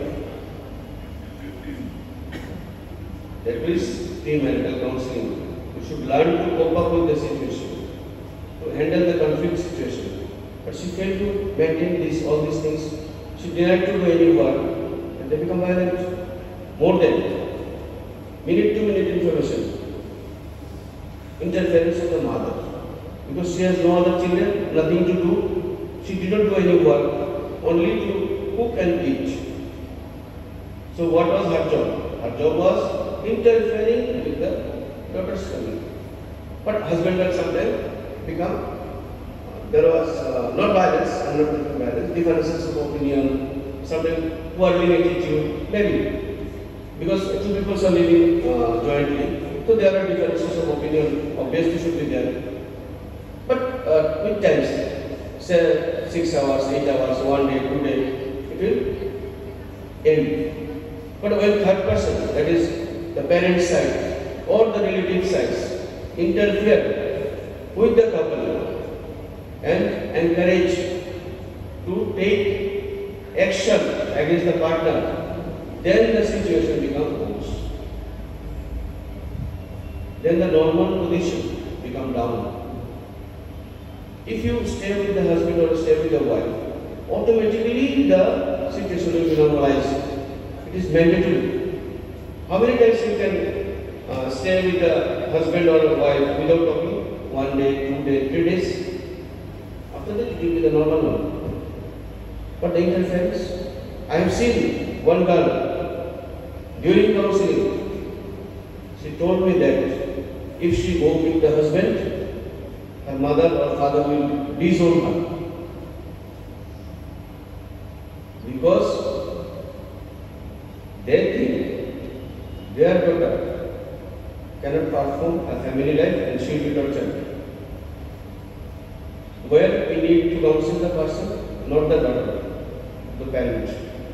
Speaker 5: That is premarital counseling. You should learn to cope up with the situation, to handle the conflict situation. But she failed to maintain this, all these things. She denied to do any work, and they become violent. More than minute to minute information, interference of the mother, because she has no other children, nothing to do. She did not do any work, only to cook and eat. So what was her job? Her job was interfering with the daughter's family. But husband and sometimes become, there was uh, not violence, I'm not talking violence, differences of opinion, sometimes quarreling attitude, maybe. Because two people are living uh, jointly, so there are differences of opinion, obviously should be there. But uh, with times, say six hours, eight hours, one day, two day, it will end. But when third person, that is the parent side or the relative sides, interfere with the couple and encourage to take action against the partner, then the situation becomes worse. Then the normal position becomes down. If you stay with the husband or stay with the wife, automatically the situation will be normalized. It is mandatory. How many times you can uh, stay with the husband or the wife without talking? One day, two days, three days. After that, it will be the normal one. But the interference, I have seen one girl during counseling. She told me that if she goes with the husband, her mother or father will disown her. Because they think their daughter cannot perform a family life and she will be tortured. Where we need to counsel the person, not the daughter, the parent.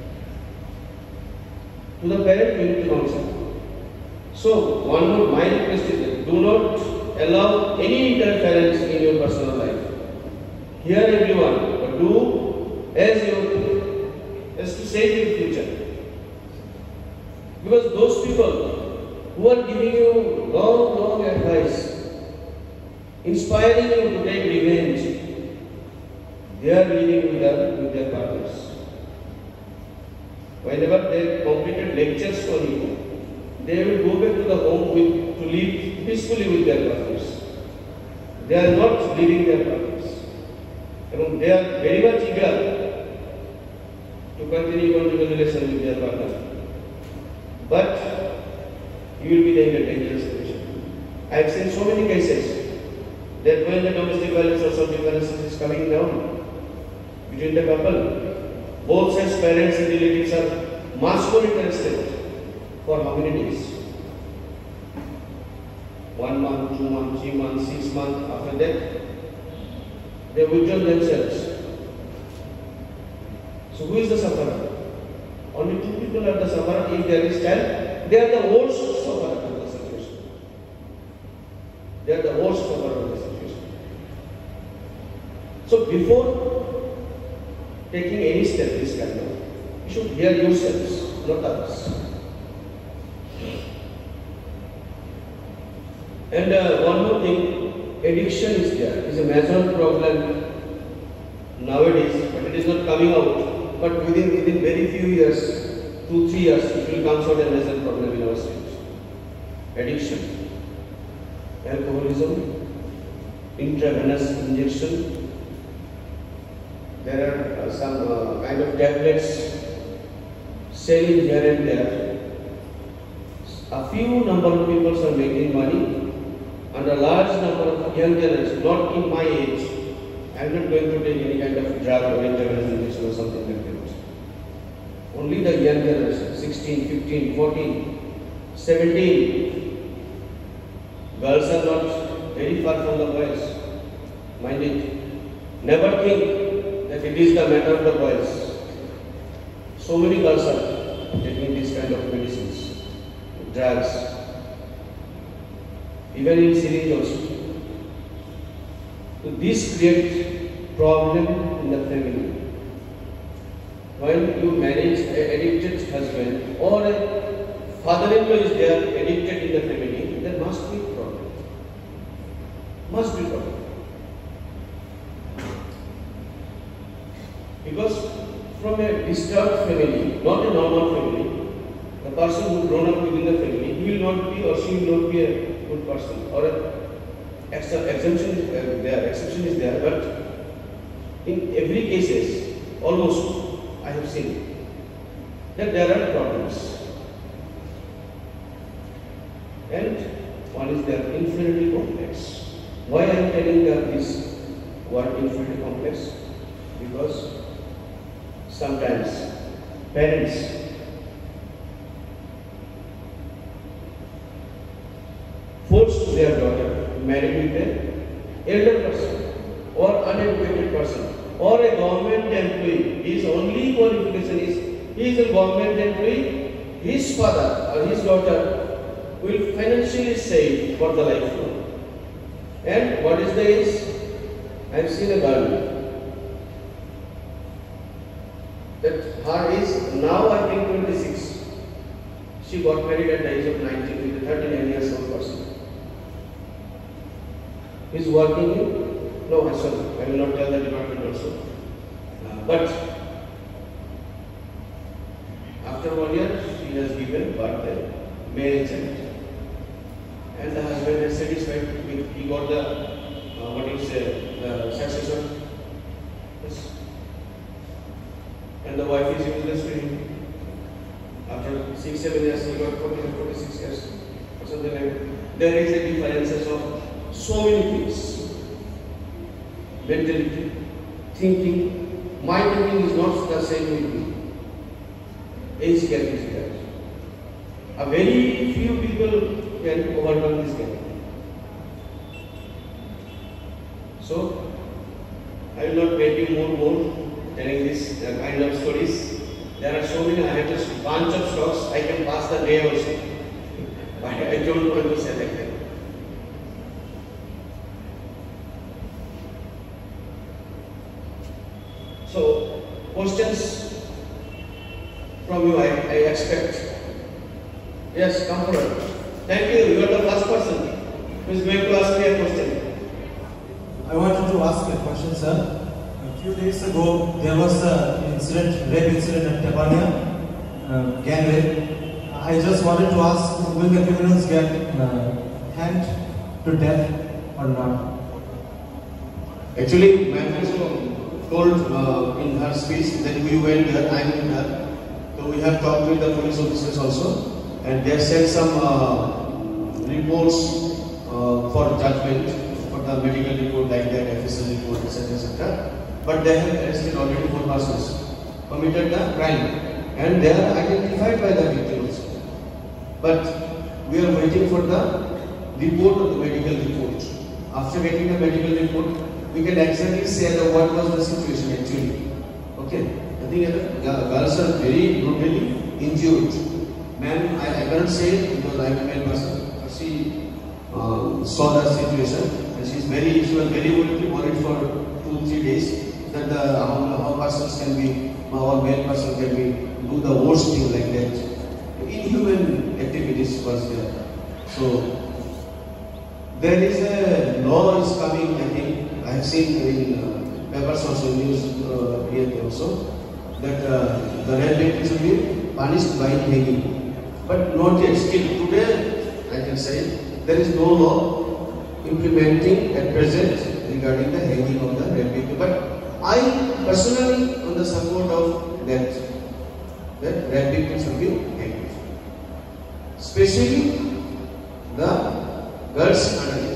Speaker 5: To the parent we need to counsel. So one more, my request is that do not allow any interference in your personal life. Hear everyone, but do as you as to save your future. Because those people who are giving you long, long advice, inspiring you to take revenge, they are living with their, with their partners. Whenever they completed lectures for you, they will go back to the home with, to live peacefully with their partners. They are not leaving their partners. And they are very much eager to continue conjugal relation with their partner. But you will be in a dangerous situation. I have seen so many cases that when the domestic violence or sexual violence is coming down between the couple, both sides, parents and relatives are much more interested for how many days? One month, two months, three months, six months. After that, they withdraw themselves. So who is the sufferer? Only two people are the sufferer. If there is ten, they are the worst sufferer of the situation. They are the worst sufferer of the situation. So before taking any step, this kind of, you should hear yourselves, not others. And uh, one more thing, addiction is there. It is a major problem nowadays, but it is not coming out. But within within very few years, two, three years, it will come out a major problem in our state. Addiction, alcoholism, intravenous injection. There are uh, some uh, kind of tablets selling here and there. A few number of people are making money. And a large number of young generation, not in my age, I am not going to take any kind of drug or intravenous injection or something like that. Only the young generation, sixteen, fifteen, fourteen, seventeen. Girls are not very far from the boys. Mind it. Never think that it is the matter of the boys. So many girls are taking this kind of medicines, drugs. Even in syringe also. So this creates problem in the family. When you manage an addicted husband or a father-in-law is there addicted in the family, there must be problem. Must be problem. Because from a disturbed family, not a normal family, the person who grown up within the family, he will not be or she will not be a good person, or a exemption is uh, there, exception is there, but in every cases, almost I have seen that there are problems. And one is their inferiority complex. Why I am telling that this word inferiority complex? Because sometimes parents force their daughter to marry with an elder person or uneducated person or a government employee. His only qualification is he is a government employee, his father or his daughter will financially save for the lifelong. And what is the age? I have seen a girl that her age now I think twenty-six. She got married at the age of nineteen with a thirty-nine years old person. He is working in, no, I sorry, I will not tell the department also. Uh, but after one year, she has given birth to male child. And the husband is satisfied with, he got the, uh, what do you say, the successor. Yes. And the wife is useless to him. After six, seven years, he got forty, forty-six years or something like that. There is a difference of so many things. Mentality, thinking. My thinking is not the same with me. Age gap is there. A very few people can overcome this gap. So, I will not make you more more telling this uh, kind of stories. There are so many, I have just a bunch of stocks, I can pass the day also. But I don't want to say like that. So, questions from you I, I expect. Yes, come forward. Thank you, you are the first person who is going to ask me a question.
Speaker 6: I wanted to ask a question, sir. A few days ago, there was an incident, rape incident at Tepania, uh, gang rape. I just wanted to ask, will the criminals get uh, hanged to death or not?
Speaker 5: Actually, Ma'am told uh, in her speech that we went there, I am with her. So we have talked with the police officers also, and they have sent some uh, reports uh, for judgment, for the medical report like that, F S L report, et cetera, et cetera. But they have arrested already four persons, committed the crime, and they are identified by the victims. But we are waiting for the report of the medical report. After getting the medical report, we can exactly say that what was the situation actually. Okay, and Nothing else. Yeah, girls are very brutally injured. Ma'am, I, I cannot say it because I am a male person. She uh, saw the situation and she is very, she was very worried for two, three days that the how, how persons can be, our male person can be do the worst thing like that. Inhuman activities was there. So there is a law is coming. I think I have seen in uh, papers also, news uh, here also, that uh, the rape victims will be punished by hanging. But not yet. Still today, I can say there is no law implementing at present regarding the hanging of the rape victim. But I personally on the support of that that rape victims will be hanged. Especially the girls underage.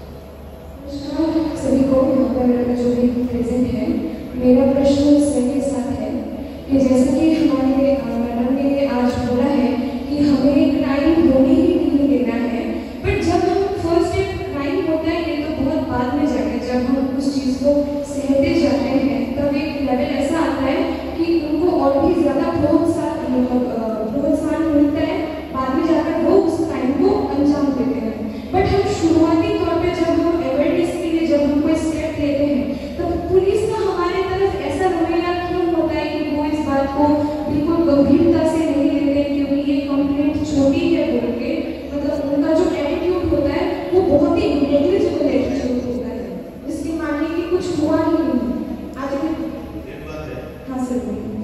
Speaker 7: सभी को यहाँ पर जो भी present है, मेरा प्रश्न इसमें के साथ है कि जैसा कि हमारे मैडम ने आज बोला है कि हमें क्राइम होने ही नहीं देना है, बट जब हम फर्स्ट एक क्राइम होता है ये तो बहुत बाद में जाके जब हम उस चीज़ को सहते जाते हैं तब एक लेवल ऐसा आता है कि उनको और भी ज़्यादा प्रोत्साहन प्रोत्साहन मिलता है, बाद में जाकर वो उस क्राइम को अंजाम देते हैं। बट हम शुरुआती तौर पे जब हम अवेयरनेस के लिए जब हम कोई स्टेप लेते हैं तो पुलिस का हमारे तरफ ऐसा रवैया क्यों होता है कि वो इस बात को बिल्कुल गंभीरता से नहीं लेते, क्योंकि ये कंप्लेंट छोटी है बोल के, मतलब उनका जो एटीट्यूड होता है वो बहुत ही नेग्लिजिबल एटीट्यूड होता है, इसके मानने की कुछ हुआ ही नहीं। आज हाँ sir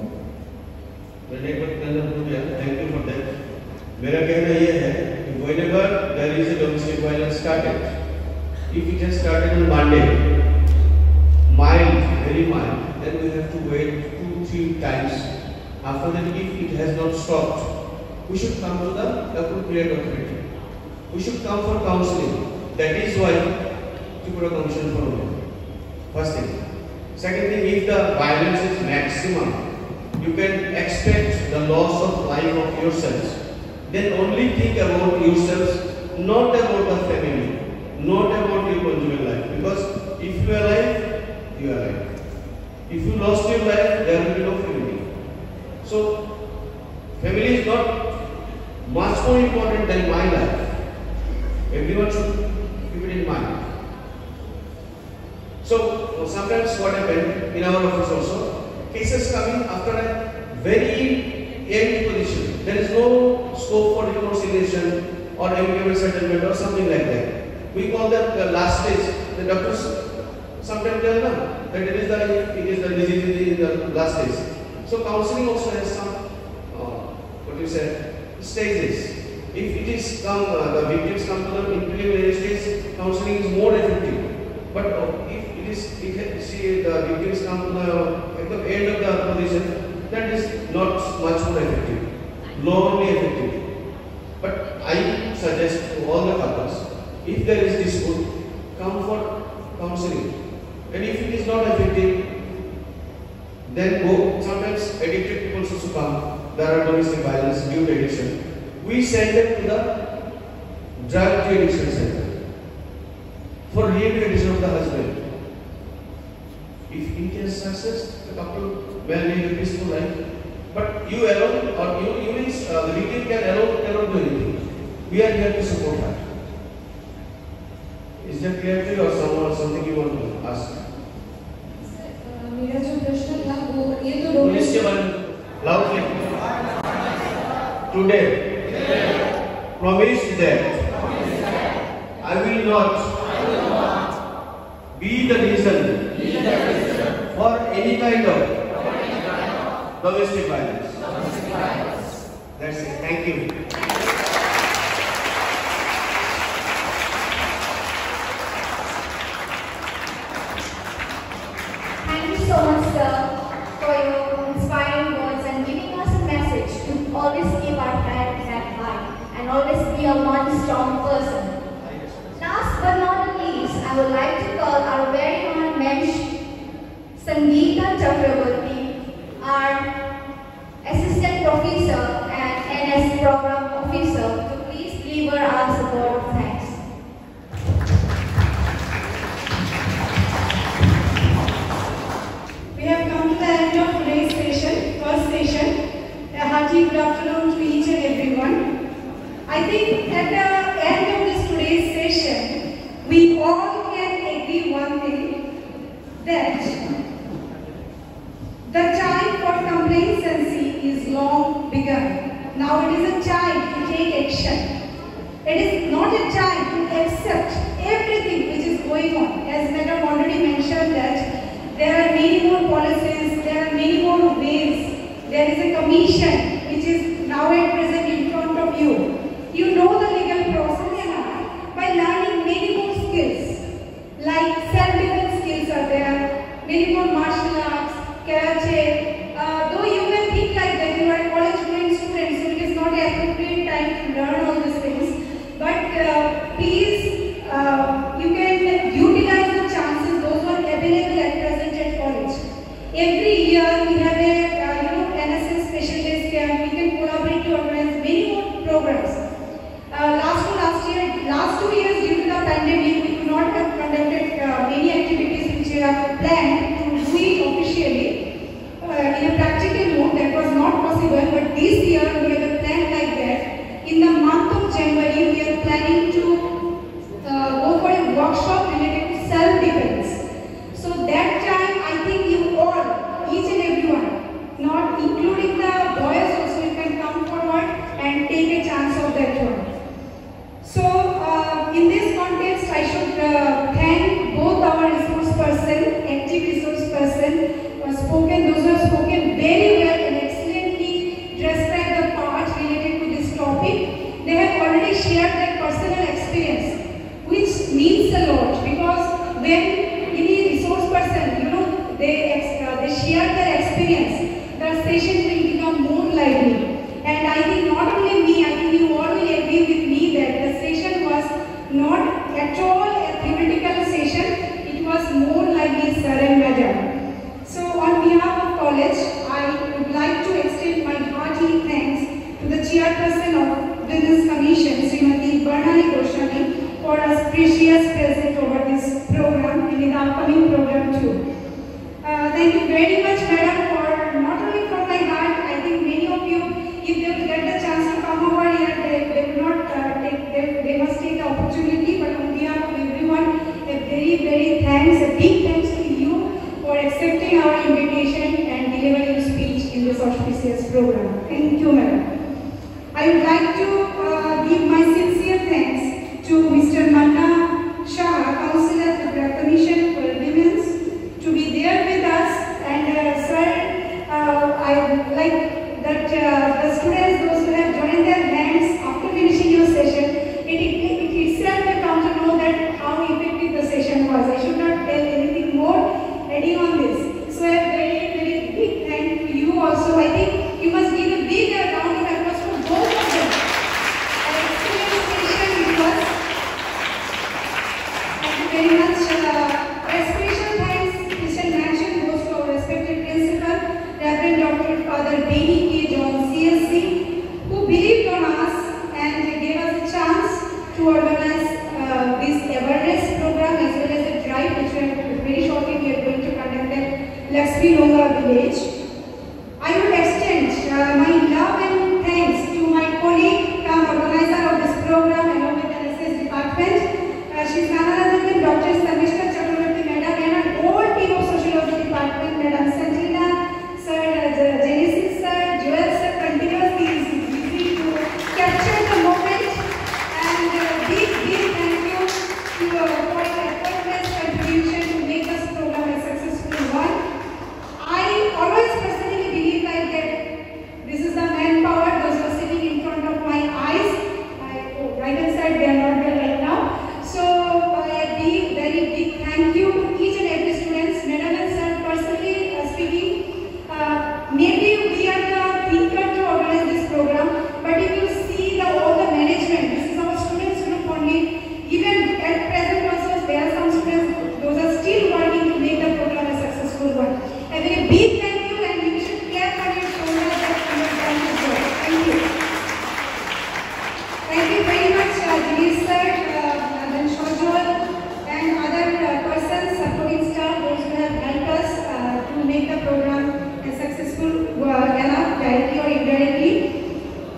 Speaker 5: thank you for that. मेरा कहना यह है कि whenever there is a domestic violence started, if it has started on Monday, mild, very mild, then we have to wait two, three times. After that, if it has not stopped, we should come to the appropriate authority. We should come for counseling. That is why Tripura Commission for Women. First thing. Second thing, if the violence is maximum, you can expect the loss of life of yourselves. Then only think about yourselves, not about the family, not about your conjugal life. Because if you are alive, you are alive. If you lost your life, there will be no family. So, family is not much more important than my life. Everyone should keep it in mind. So, sometimes what happened in our office also, cases coming after a very end position. There is no scope for reconciliation or amicable settlement or something like that. We call that the last stage. The doctors sometimes tell them that it is the it is the disease in the last stage. So counseling also has some uh, what you say stages. If it is come uh, the victims come to the preliminary stage, counseling is more effective. But uh, if it is it, see the victims come to the at the end of the position, that is not much more effective. Normally effective. But I suggest to all the couples, if there is dispute, come for counseling. And if it is not effective, then go. Sometimes addicted people also come. There are domestic violence due to addiction. We send them to the drug addiction center for rehabilitation of the husband. If in case success, the couple will live a peaceful life. But you alone, or you, you means uh, the victim can alone cannot do anything. We are here to support her. Is that clear to you, or someone something you want to ask?
Speaker 7: मेरा जो प्रश्न था वो ये तो
Speaker 5: police के बारे में loudly. Today, promise that I will not be the reason for any kind of domestic violence. That's it. Thank you.
Speaker 1: Thank you so much, sir, for your inspiring words and giving us a message to always keep our head high and always be a one strong person. Last but not least, I would like to call our very own mensch, Sangeeta Chakraborty, our Assistant Professor and N S Program Officer, to please deliver our support of thanks.
Speaker 8: We have come to the end of today's session. hearty good afternoon to each and everyone. I think at the end of this today's session, we all can agree one thing, that the time for complacency is long begun. Now it is a time to take action. It is not a time to accept everything which is going on. As Madam already mentioned that there are many more policies, there are many more ways. There is a commission which is now at present in front of you. You know the legal process and by learning many more skills, like self-defense skills are there, many more martial arts, karate. Uh, though you may think like that you are a college-going student, so it is not the appropriate time to learn all these things. But uh, please, uh, you can utilize the chances those who are available at present at college. Every year we have a uh, you know N S S special days camp. We can collaborate to organize many more programs. Uh, last to last year, last two years due to the pandemic, we could not have conducted uh, many activities which we have planned to do it officially uh, in a practical mode. That was not possible. But this year we have a plan like that. In the month of January, we are planning to uh, go for a workshop related to self-defense. So that time, I think you all, each and everyone, not including the boys also, you can come forward and take a chance of that one. So uh, in this context, I should uh, thank both our resource person, active resource person, who have spoken, those who have spoken very well and excellently described the part related to this topic. They have already shared their personal experience, which means a lot, because when any resource person, you know, they uh, they share their experience, the session will become more lively. And I think not only me, I think you all will agree with me that the session was not at all a theoretical session, it was more lively, sir and madam. So on behalf of college, I would like to extend my hearty thanks to the chairperson of Business Commission, Srimati Barnali Goswami, for her precious presence over this program and in the upcoming program too. Uh, thank you very much, madam, for not only from my heart, I think many of you, if they will get the chance to come over here, they, they will not uh, take, they, they must take the opportunity, but on behalf of everyone, a very, very thanks, a big thanks to you for accepting our invitation and delivering your speech in this auspicious program. Thank you, madam. I would like to uh, give my sincere thanks to Mister Manna Shah, Councillor of the Commission for Women's, to be there with us. And uh, sir, uh, I would like that uh, the students, those who have joined their hands after finishing your session, it, it, it itself will come to know that how effective the session was. I should not tell anything more adding on this. So a very, very big thank to you also. I think you must give a big round of applause for both of them. An excellent session it was.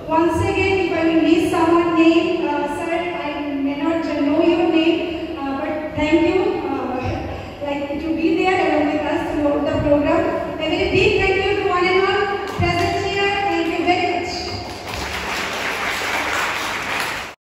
Speaker 8: Once again, if I will miss someone's name, uh, sir, I may not know your name, uh, but thank you uh, like to be there along with us throughout the program. A very big